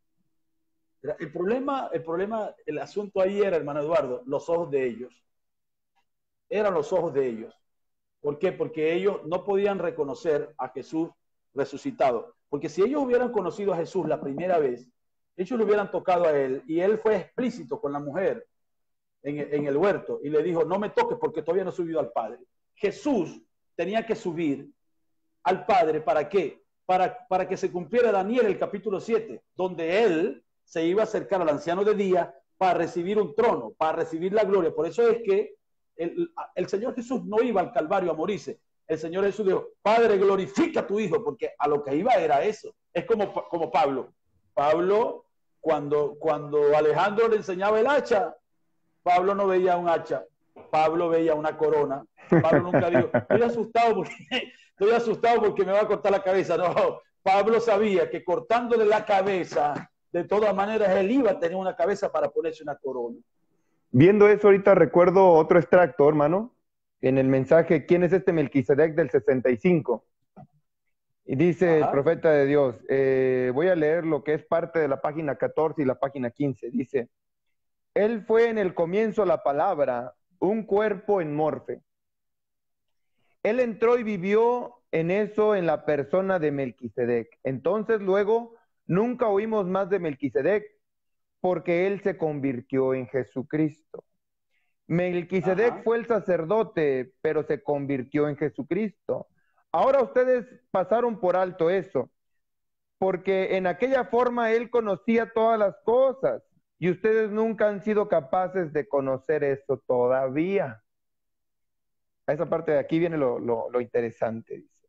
El asunto ahí era, hermano Eduardo, los ojos de ellos. Eran los ojos de ellos. ¿Por qué? Porque ellos no podían reconocer a Jesús resucitado. Porque si ellos hubieran conocido a Jesús la primera vez, ellos lo hubieran tocado a él y él fue explícito con la mujer en el huerto y le dijo, no me toques porque todavía no he subido al Padre. Jesús tenía que subir al Padre, ¿para qué? Para que se cumpliera Daniel el capítulo 7, donde él se iba a acercar al anciano de día para recibir un trono, para recibir la gloria. Por eso es que el Señor Jesús no iba al Calvario a morirse. El Señor Jesús dijo, Padre, glorifica a tu Hijo, porque a lo que iba era eso. Es como Pablo. Pablo, cuando Alejandro le enseñaba el hacha, Pablo no veía un hacha, Pablo veía una corona. Pablo nunca dijo, estoy asustado porque me va a cortar la cabeza. No, Pablo sabía que cortándole la cabeza, de todas maneras, él iba a tener una cabeza para ponerse una corona. Viendo eso, ahorita recuerdo otro extracto, hermano, en el mensaje, ¿quién es este Melquisedec del 65? Y dice el profeta de Dios, voy a leer lo que es parte de la página 14 y la página 15. Dice, él fue en el comienzo la palabra, un cuerpo en morfe. Él entró y vivió en eso en la persona de Melquisedec. Entonces luego nunca oímos más de Melquisedec porque él se convirtió en Jesucristo. Melquisedec fue el sacerdote, pero se convirtió en Jesucristo. Ahora ustedes pasaron por alto eso, porque en aquella forma él conocía todas las cosas y ustedes nunca han sido capaces de conocer eso todavía. A esa parte de aquí viene lo interesante, dice.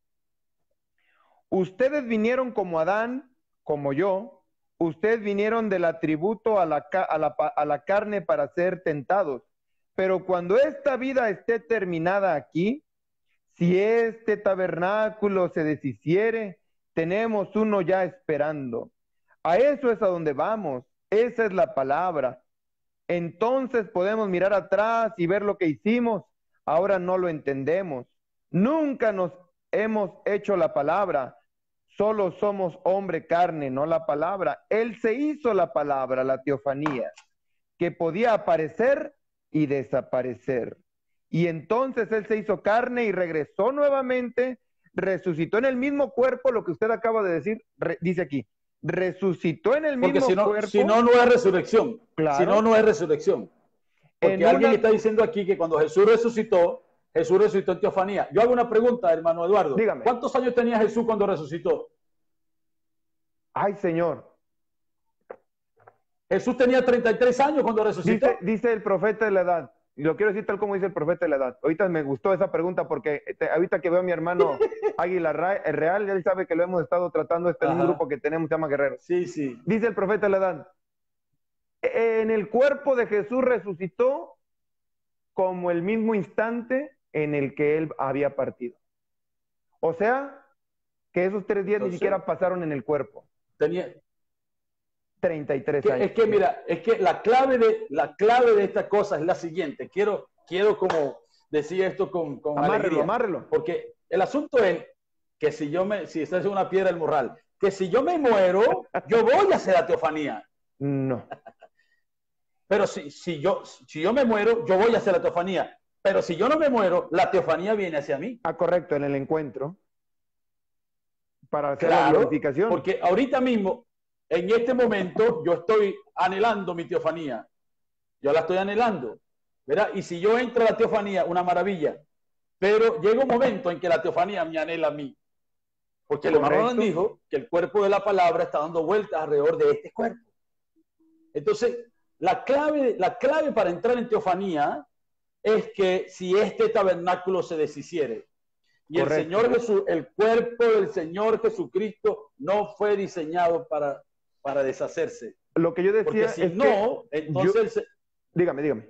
Ustedes vinieron como Adán, como yo, ustedes vinieron del atributo a la carne para ser tentados, pero cuando esta vida esté terminada aquí, si este tabernáculo se deshiciere, tenemos uno ya esperando. A eso es a donde vamos, esa es la palabra. Entonces podemos mirar atrás y ver lo que hicimos. Ahora no lo entendemos. Nunca nos hemos hecho la palabra. Solo somos hombre carne, no la palabra. Él se hizo la palabra, la teofanía, que podía aparecer y desaparecer. Y entonces él se hizo carne y regresó nuevamente, resucitó en el mismo cuerpo, lo que usted acaba de decir, dice aquí, resucitó en el mismo cuerpo. Si no, no es resurrección. Claro. Si no, no es resurrección. Porque alguien está diciendo aquí que cuando Jesús resucitó en teofanía. Yo hago una pregunta, hermano Eduardo. Dígame. ¿Cuántos años tenía Jesús cuando resucitó? Ay, Señor. Jesús tenía 33 años cuando resucitó. Dice el profeta de la edad. Y lo quiero decir tal como dice el profeta de la edad. Ahorita me gustó esa pregunta porque ahorita que veo a mi hermano Águila Real, él sabe que lo hemos estado tratando en un grupo que tenemos, se llama Guerreros. Sí, sí. Dice el profeta de la edad. En el cuerpo de Jesús resucitó como el mismo instante en el que él había partido. O sea, que esos 3 días ni siquiera pasaron en el cuerpo. Tenía 33 años. Es que mira, es que la clave de esta cosa es la siguiente. Quiero como decir esto con alegría. Amárrelo. Porque el asunto es que si estás en una piedra del morral, que si yo me muero, yo voy a hacer la teofanía. No. Pero si yo me muero, yo voy a hacer la teofanía. Pero si yo no me muero, la teofanía viene hacia mí. Ah, correcto, en el encuentro. Para hacer la glorificación. Porque ahorita mismo, en este momento, yo estoy anhelando mi teofanía. Yo la estoy anhelando, ¿verdad? Y si yo entro a la teofanía, una maravilla. Pero llega un momento en que la teofanía me anhela a mí. Porque el hermano dijo que el cuerpo de la palabra está dando vueltas alrededor de este cuerpo. Entonces, la clave para entrar en teofanía es que si este tabernáculo se deshiciere. Y el Señor Jesús, el cuerpo del Señor Jesucristo no fue diseñado para deshacerse. Lo que yo decía porque si no, entonces... Dígame.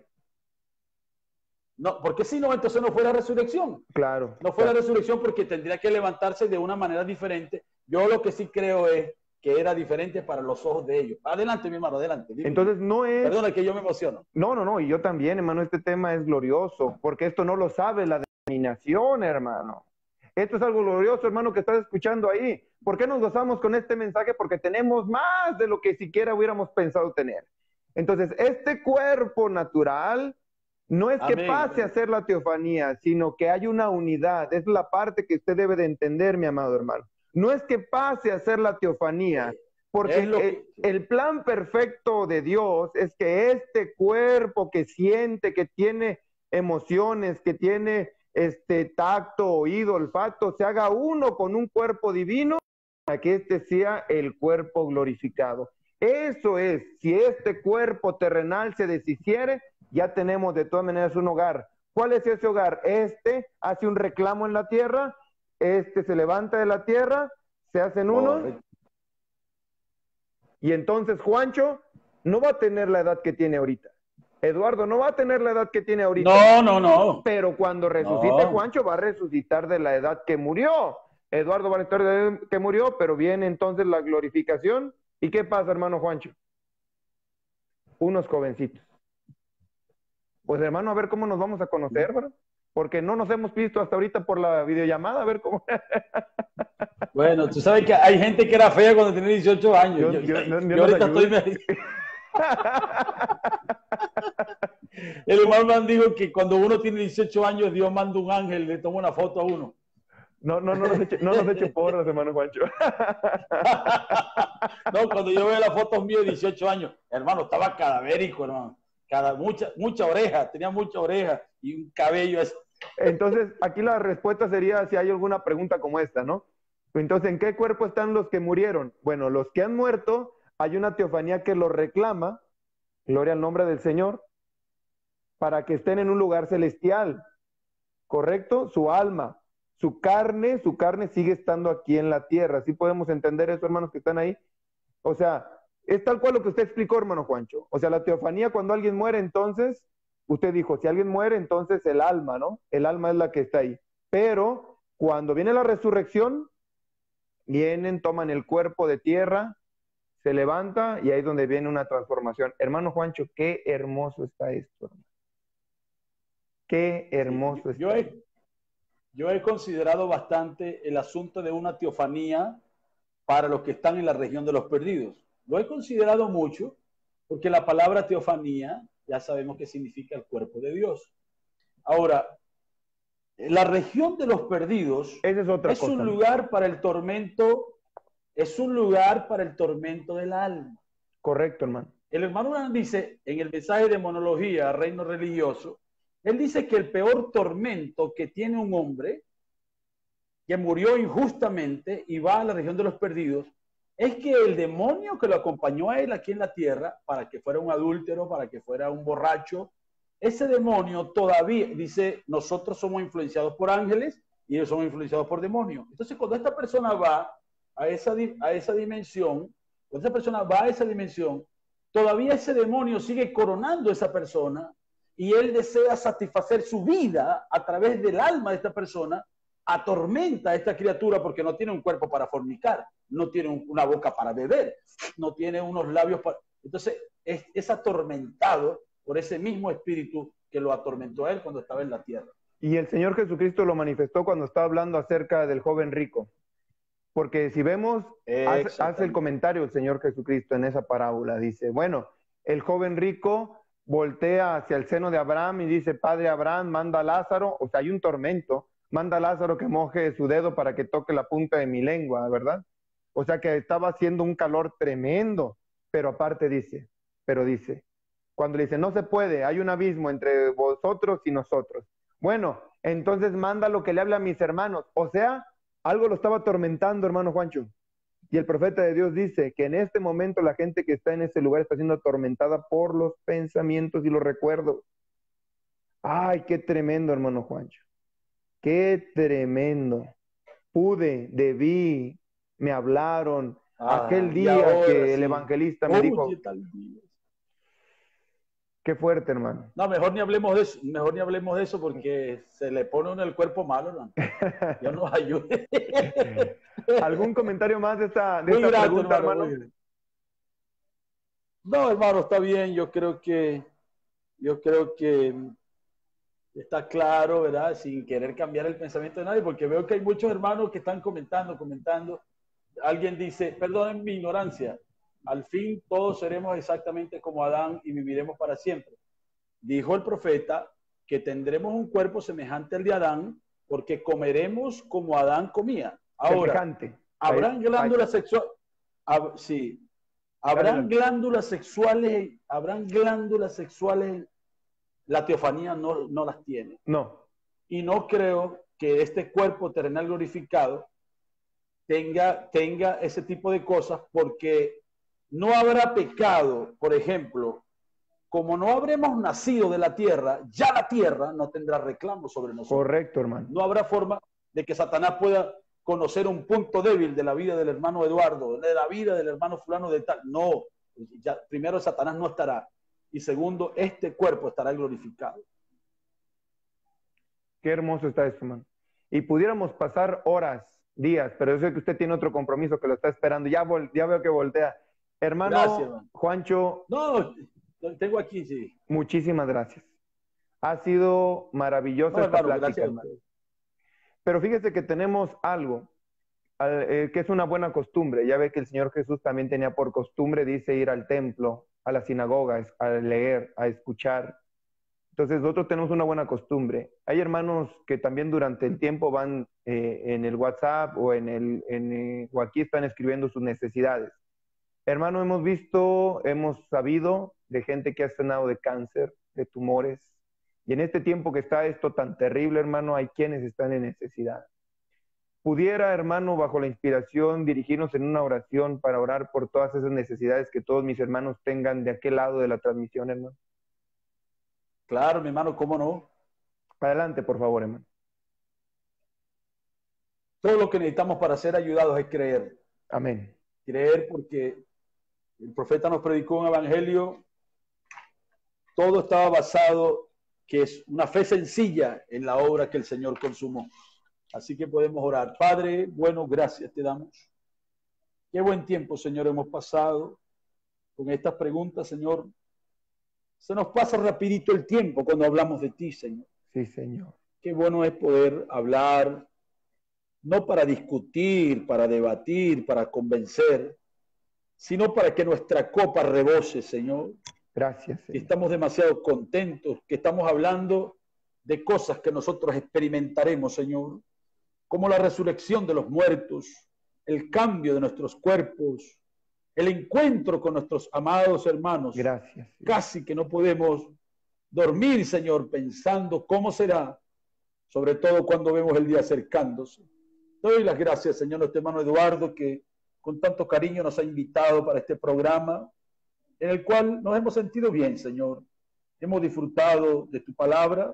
No, porque si no, entonces no fue la resurrección. Claro. No fue la resurrección porque tendría que levantarse de una manera diferente Yo lo que sí creo es que era diferente para los ojos de ellos. Adelante, mi hermano, adelante. Dime. Entonces no es... Perdona que yo me emociono. No, y yo también, hermano, este tema es glorioso, porque esto no lo sabe la denominación, hermano. Esto es algo glorioso, hermano, que estás escuchando ahí. ¿Por qué nos gozamos con este mensaje? Porque tenemos más de lo que siquiera hubiéramos pensado tener. Entonces, este cuerpo natural no es que Amén, pase amén. a ser la teofanía, sino que hay una unidad. Es la parte que usted debe de entender, mi amado hermano. No es que pase a ser la teofanía, porque el plan perfecto de Dios es que este cuerpo que siente, que tiene emociones, que tiene tacto, oído, olfato, se haga uno con un cuerpo divino para que este sea el cuerpo glorificado. Eso es, si este cuerpo terrenal se deshiciere, ya tenemos de todas maneras un hogar. ¿Cuál es ese hogar? Este hace un reclamo en la tierra, este se levanta de la tierra, se hacen uno, y entonces Juancho no va a tener la edad que tiene ahorita. Eduardo no va a tener la edad que tiene ahorita. No. Pero cuando resucite Juancho va a resucitar de la edad que murió. Eduardo va a estar de la edad que murió, pero viene entonces la glorificación. ¿Y qué pasa, hermano Juancho? Unos jovencitos. Pues hermano, a ver cómo nos vamos a conocer, ¿verdad? Porque no nos hemos visto hasta ahorita por la videollamada, a ver cómo. Bueno, tú sabes que hay gente que era fea cuando tenía 18 años. Yo ahorita estoy... El hermano dijo que cuando uno tiene 18 años, Dios manda un ángel, le toma una foto a uno. No nos eche porras, hermano Juancho. No, cuando yo veo las fotos mías de 18 años, hermano, estaba cadavérico, hermano. Mucha oreja, tenía mucha oreja y un cabello así. Entonces, aquí la respuesta sería si hay alguna pregunta como esta, ¿no? Entonces, ¿en qué cuerpo están los que murieron? Bueno, los que han muerto, hay una teofanía que los reclama, gloria al nombre del Señor, para que estén en un lugar celestial, ¿correcto? Su alma, su carne sigue estando aquí en la tierra. ¿Sí podemos entender eso, hermanos que están ahí? O sea, es tal cual lo que usted explicó, hermano Juancho. O sea, la teofanía, cuando alguien muere, entonces, usted dijo, si alguien muere, entonces el alma, ¿no? El alma es la que está ahí. Pero cuando viene la resurrección, vienen, toman el cuerpo de tierra, se levanta y ahí es donde viene una transformación. Hermano Juancho, qué hermoso está esto, hermano. Qué hermoso sí, está. Yo he considerado bastante el asunto de una teofanía para los que están en la región de los perdidos. Lo he considerado mucho porque la palabra teofanía ya sabemos que significa el cuerpo de Dios. Ahora, la región de los perdidos es un lugar para el tormento, es un lugar para el tormento del alma. Correcto, hermano. El hermano Urán dice en el mensaje de Monología, Reino Religioso, él dice que el peor tormento que tiene un hombre que murió injustamente y va a la región de los perdidos es que el demonio que lo acompañó a él aquí en la tierra para que fuera un adúltero, para que fuera un borracho, ese demonio todavía dice, nosotros somos influenciados por ángeles y ellos son influenciados por demonios. Entonces, cuando esta persona va a esa dimensión, cuando esa persona va a esa dimensión, todavía ese demonio sigue coronando a esa persona y él desea satisfacer su vida a través del alma de esta persona, atormenta a esta criatura porque no tiene un cuerpo para fornicar, no tiene una boca para beber, no tiene unos labios para... Entonces, es atormentado por ese mismo espíritu que lo atormentó a él cuando estaba en la tierra. Y el Señor Jesucristo lo manifestó cuando estaba hablando acerca del joven rico. Porque si vemos, hace el comentario el Señor Jesucristo en esa parábola. Dice, bueno, el joven rico voltea hacia el seno de Abraham y dice, Padre Abraham, manda a Lázaro, o sea, hay un tormento, manda a Lázaro que moje su dedo para que toque la punta de mi lengua, ¿verdad? O sea que estaba haciendo un calor tremendo, pero aparte dice, cuando le dice, no se puede, hay un abismo entre vosotros y nosotros. Bueno, entonces manda lo que le habla a mis hermanos, o sea, algo lo estaba atormentando, hermano Juancho. Y el profeta de Dios dice que en este momento la gente que está en ese lugar está siendo atormentada por los pensamientos y los recuerdos. Ay, qué tremendo, hermano Juancho. Qué tremendo. Debí, me hablaron. Aquel día que el evangelista me dijo... Qué fuerte, hermano. No, mejor ni hablemos de eso. Mejor ni hablemos de eso porque se le pone uno el cuerpo malo, hermano. Dios nos ayude. ¿Algún comentario más de esta Muy grato, pregunta, hermano? muy No, hermano, está bien. Yo creo que está claro, ¿verdad? Sin querer cambiar el pensamiento de nadie, porque veo que hay muchos hermanos que están comentando. Alguien dice, perdonen mi ignorancia, al fin todos seremos exactamente como Adán y viviremos para siempre. Dijo el profeta que tendremos un cuerpo semejante al de Adán, porque comeremos como Adán comía. Ahora, Semejante. habrán glándulas sexuales. Sí, habrán glándulas sexuales. La teofanía no las tiene. No. Y no creo que este cuerpo terrenal glorificado tenga ese tipo de cosas, porque no habrá pecado. Por ejemplo, como no habremos nacido de la tierra, ya la tierra no tendrá reclamo sobre nosotros. Correcto, hermano. No habrá forma de que Satanás pueda conocer un punto débil de la vida del hermano Eduardo, de la vida del hermano fulano de tal. No, ya, primero Satanás no estará. Y segundo, este cuerpo estará glorificado. Qué hermoso está esto, hermano. Y pudiéramos pasar horas, días, pero yo sé que usted tiene otro compromiso que lo está esperando. Ya veo que voltea. Hermano, gracias, hermano. Juancho. No, lo tengo aquí, sí. Muchísimas gracias. Ha sido maravillosa esta plática, hermano. Pero fíjese que tenemos algo que es una buena costumbre. Ya ve que el Señor Jesús también tenía por costumbre, dice, ir al templo, a la sinagoga, a leer, a escuchar. Entonces nosotros tenemos una buena costumbre. Hay hermanos que también durante el tiempo van en el WhatsApp o o aquí están escribiendo sus necesidades. Hermano, hemos sabido de gente que ha sanado de cáncer, de tumores. Y en este tiempo que está esto tan terrible, hermano, hay quienes están en necesidad. Pudiera, hermano, bajo la inspiración, dirigirnos en una oración para orar por todas esas necesidades que todos mis hermanos tengan de aquel lado de la transmisión, hermano. Claro, mi hermano, ¿cómo no? Adelante, por favor, hermano. Todo lo que necesitamos para ser ayudados es creer. Amén. Creer, porque el profeta nos predicó un evangelio. Todo estaba basado, que es una fe sencilla en la obra que el Señor consumó. Así que podemos orar. Padre, bueno, gracias te damos. Qué buen tiempo, Señor, hemos pasado con estas preguntas, Señor. Se nos pasa rapidito el tiempo cuando hablamos de ti, Señor. Sí, Señor. Qué bueno es poder hablar, no para discutir, para debatir, para convencer, sino para que nuestra copa rebose, Señor. Gracias, Señor. Estamos demasiado contentos, que estamos hablando de cosas que nosotros experimentaremos, Señor, como la resurrección de los muertos, el cambio de nuestros cuerpos, el encuentro con nuestros amados hermanos. Gracias. Señor. Casi que no podemos dormir, Señor, pensando cómo será, sobre todo cuando vemos el día acercándose. Doy las gracias, Señor, a nuestro hermano Eduardo, que con tanto cariño nos ha invitado para este programa, en el cual nos hemos sentido bien, Señor. Hemos disfrutado de tu palabra.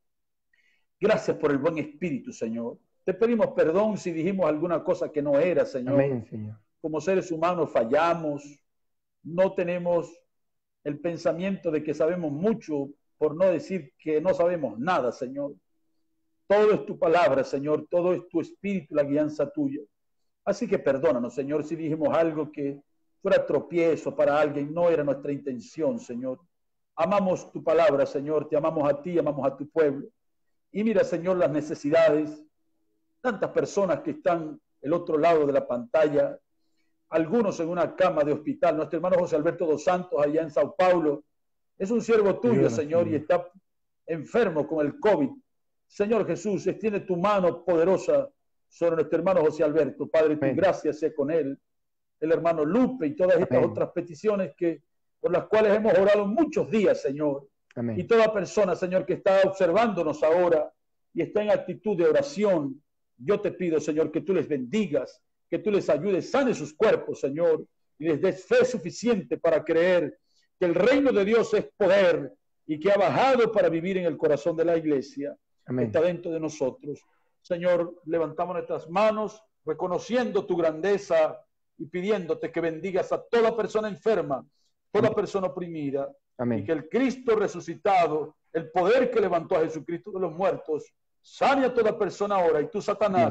Gracias por el buen espíritu, Señor. Te pedimos perdón si dijimos alguna cosa que no era, Señor. Amén, Señor. Como seres humanos fallamos, no tenemos el pensamiento de que sabemos mucho, por no decir que no sabemos nada, Señor. Todo es tu palabra, Señor, todo es tu espíritu, la guianza tuya. Así que perdónanos, Señor, si dijimos algo que fuera tropiezo para alguien, no era nuestra intención, Señor. Amamos tu palabra, Señor, te amamos a ti, amamos a tu pueblo. Y mira, Señor, las necesidades, tantas personas que están del otro lado de la pantalla, algunos en una cama de hospital. Nuestro hermano José Alberto dos Santos, allá en Sao Paulo, es un siervo tuyo, Señor, y está enfermo con el COVID. Señor Jesús, extiende tu mano poderosa sobre nuestro hermano José Alberto. Padre, tu gracia sea con él, el hermano Lupe y todas estas otras peticiones por las cuales hemos orado muchos días, Señor. Amén. Y toda persona, Señor, que está observándonos ahora y está en actitud de oración, yo te pido, Señor, que tú les bendigas, que tú les ayudes, sane sus cuerpos, Señor, y les des fe suficiente para creer que el reino de Dios es poder y que ha bajado para vivir en el corazón de la iglesia. Amén. Está dentro de nosotros. Señor, levantamos nuestras manos reconociendo tu grandeza y pidiéndote que bendigas a toda persona enferma, toda persona oprimida. Amén. Y que el Cristo resucitado, el poder que levantó a Jesucristo de los muertos, sane a toda persona ahora. Y tú, Satanás,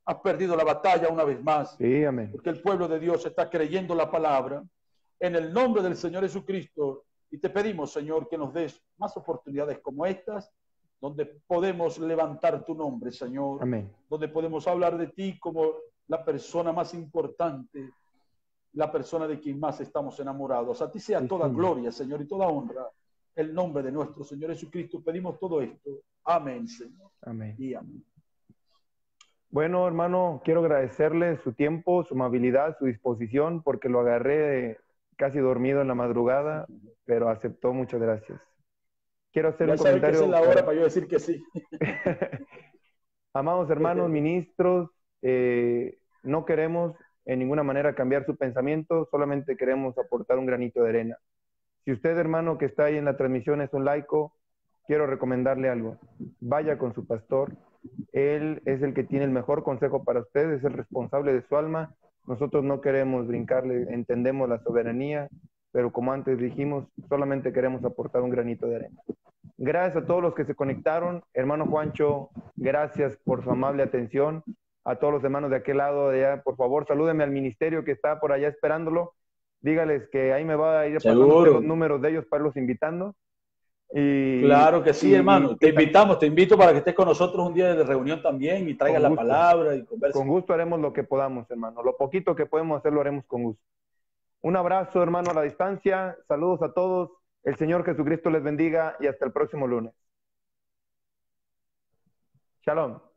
has perdido la batalla una vez más. Sí, amén. Porque el pueblo de Dios está creyendo la palabra en el nombre del Señor Jesucristo. Y te pedimos, Señor, que nos des más oportunidades como estas, donde podemos levantar tu nombre, Señor. Amén. Donde podemos hablar de ti como la persona más importante, la persona de quien más estamos enamorados. A ti sea Sí, toda Señor. gloria, Señor, y toda honra. El nombre de nuestro Señor Jesucristo, pedimos todo esto. Amén, Señor. Amén. Y amén. Bueno, hermano, quiero agradecerle su tiempo, su amabilidad, su disposición, porque lo agarré casi dormido en la madrugada, pero aceptó. Muchas gracias. Quiero hacer Ya un saben que esa es la comentario. hora para yo decir que sí. Amados hermanos ministros, no queremos en ninguna manera cambiar su pensamiento, solamente queremos aportar un granito de arena. Si usted, hermano, que está ahí en la transmisión es un laico, quiero recomendarle algo. Vaya con su pastor. Él es el que tiene el mejor consejo para usted, es el responsable de su alma. Nosotros no queremos brincarle, entendemos la soberanía, pero como antes dijimos, solamente queremos aportar un granito de arena. Gracias a todos los que se conectaron. Hermano Juancho, gracias por su amable atención. A todos los hermanos de aquel lado de allá, por favor, salúdenme al ministerio que está por allá esperándolo. Dígales que ahí me va a ir pasando usted los Seguro. números de ellos para irlos invitando. Y, Claro que sí, hermano. Te invitamos, te invito para que estés con nosotros un día de reunión también y traigas la palabra y converses. Con gusto haremos lo que podamos, hermano. Lo poquito que podemos hacer lo haremos con gusto. Un abrazo, hermano, a la distancia. Saludos a todos. El Señor Jesucristo les bendiga y hasta el próximo lunes. Shalom.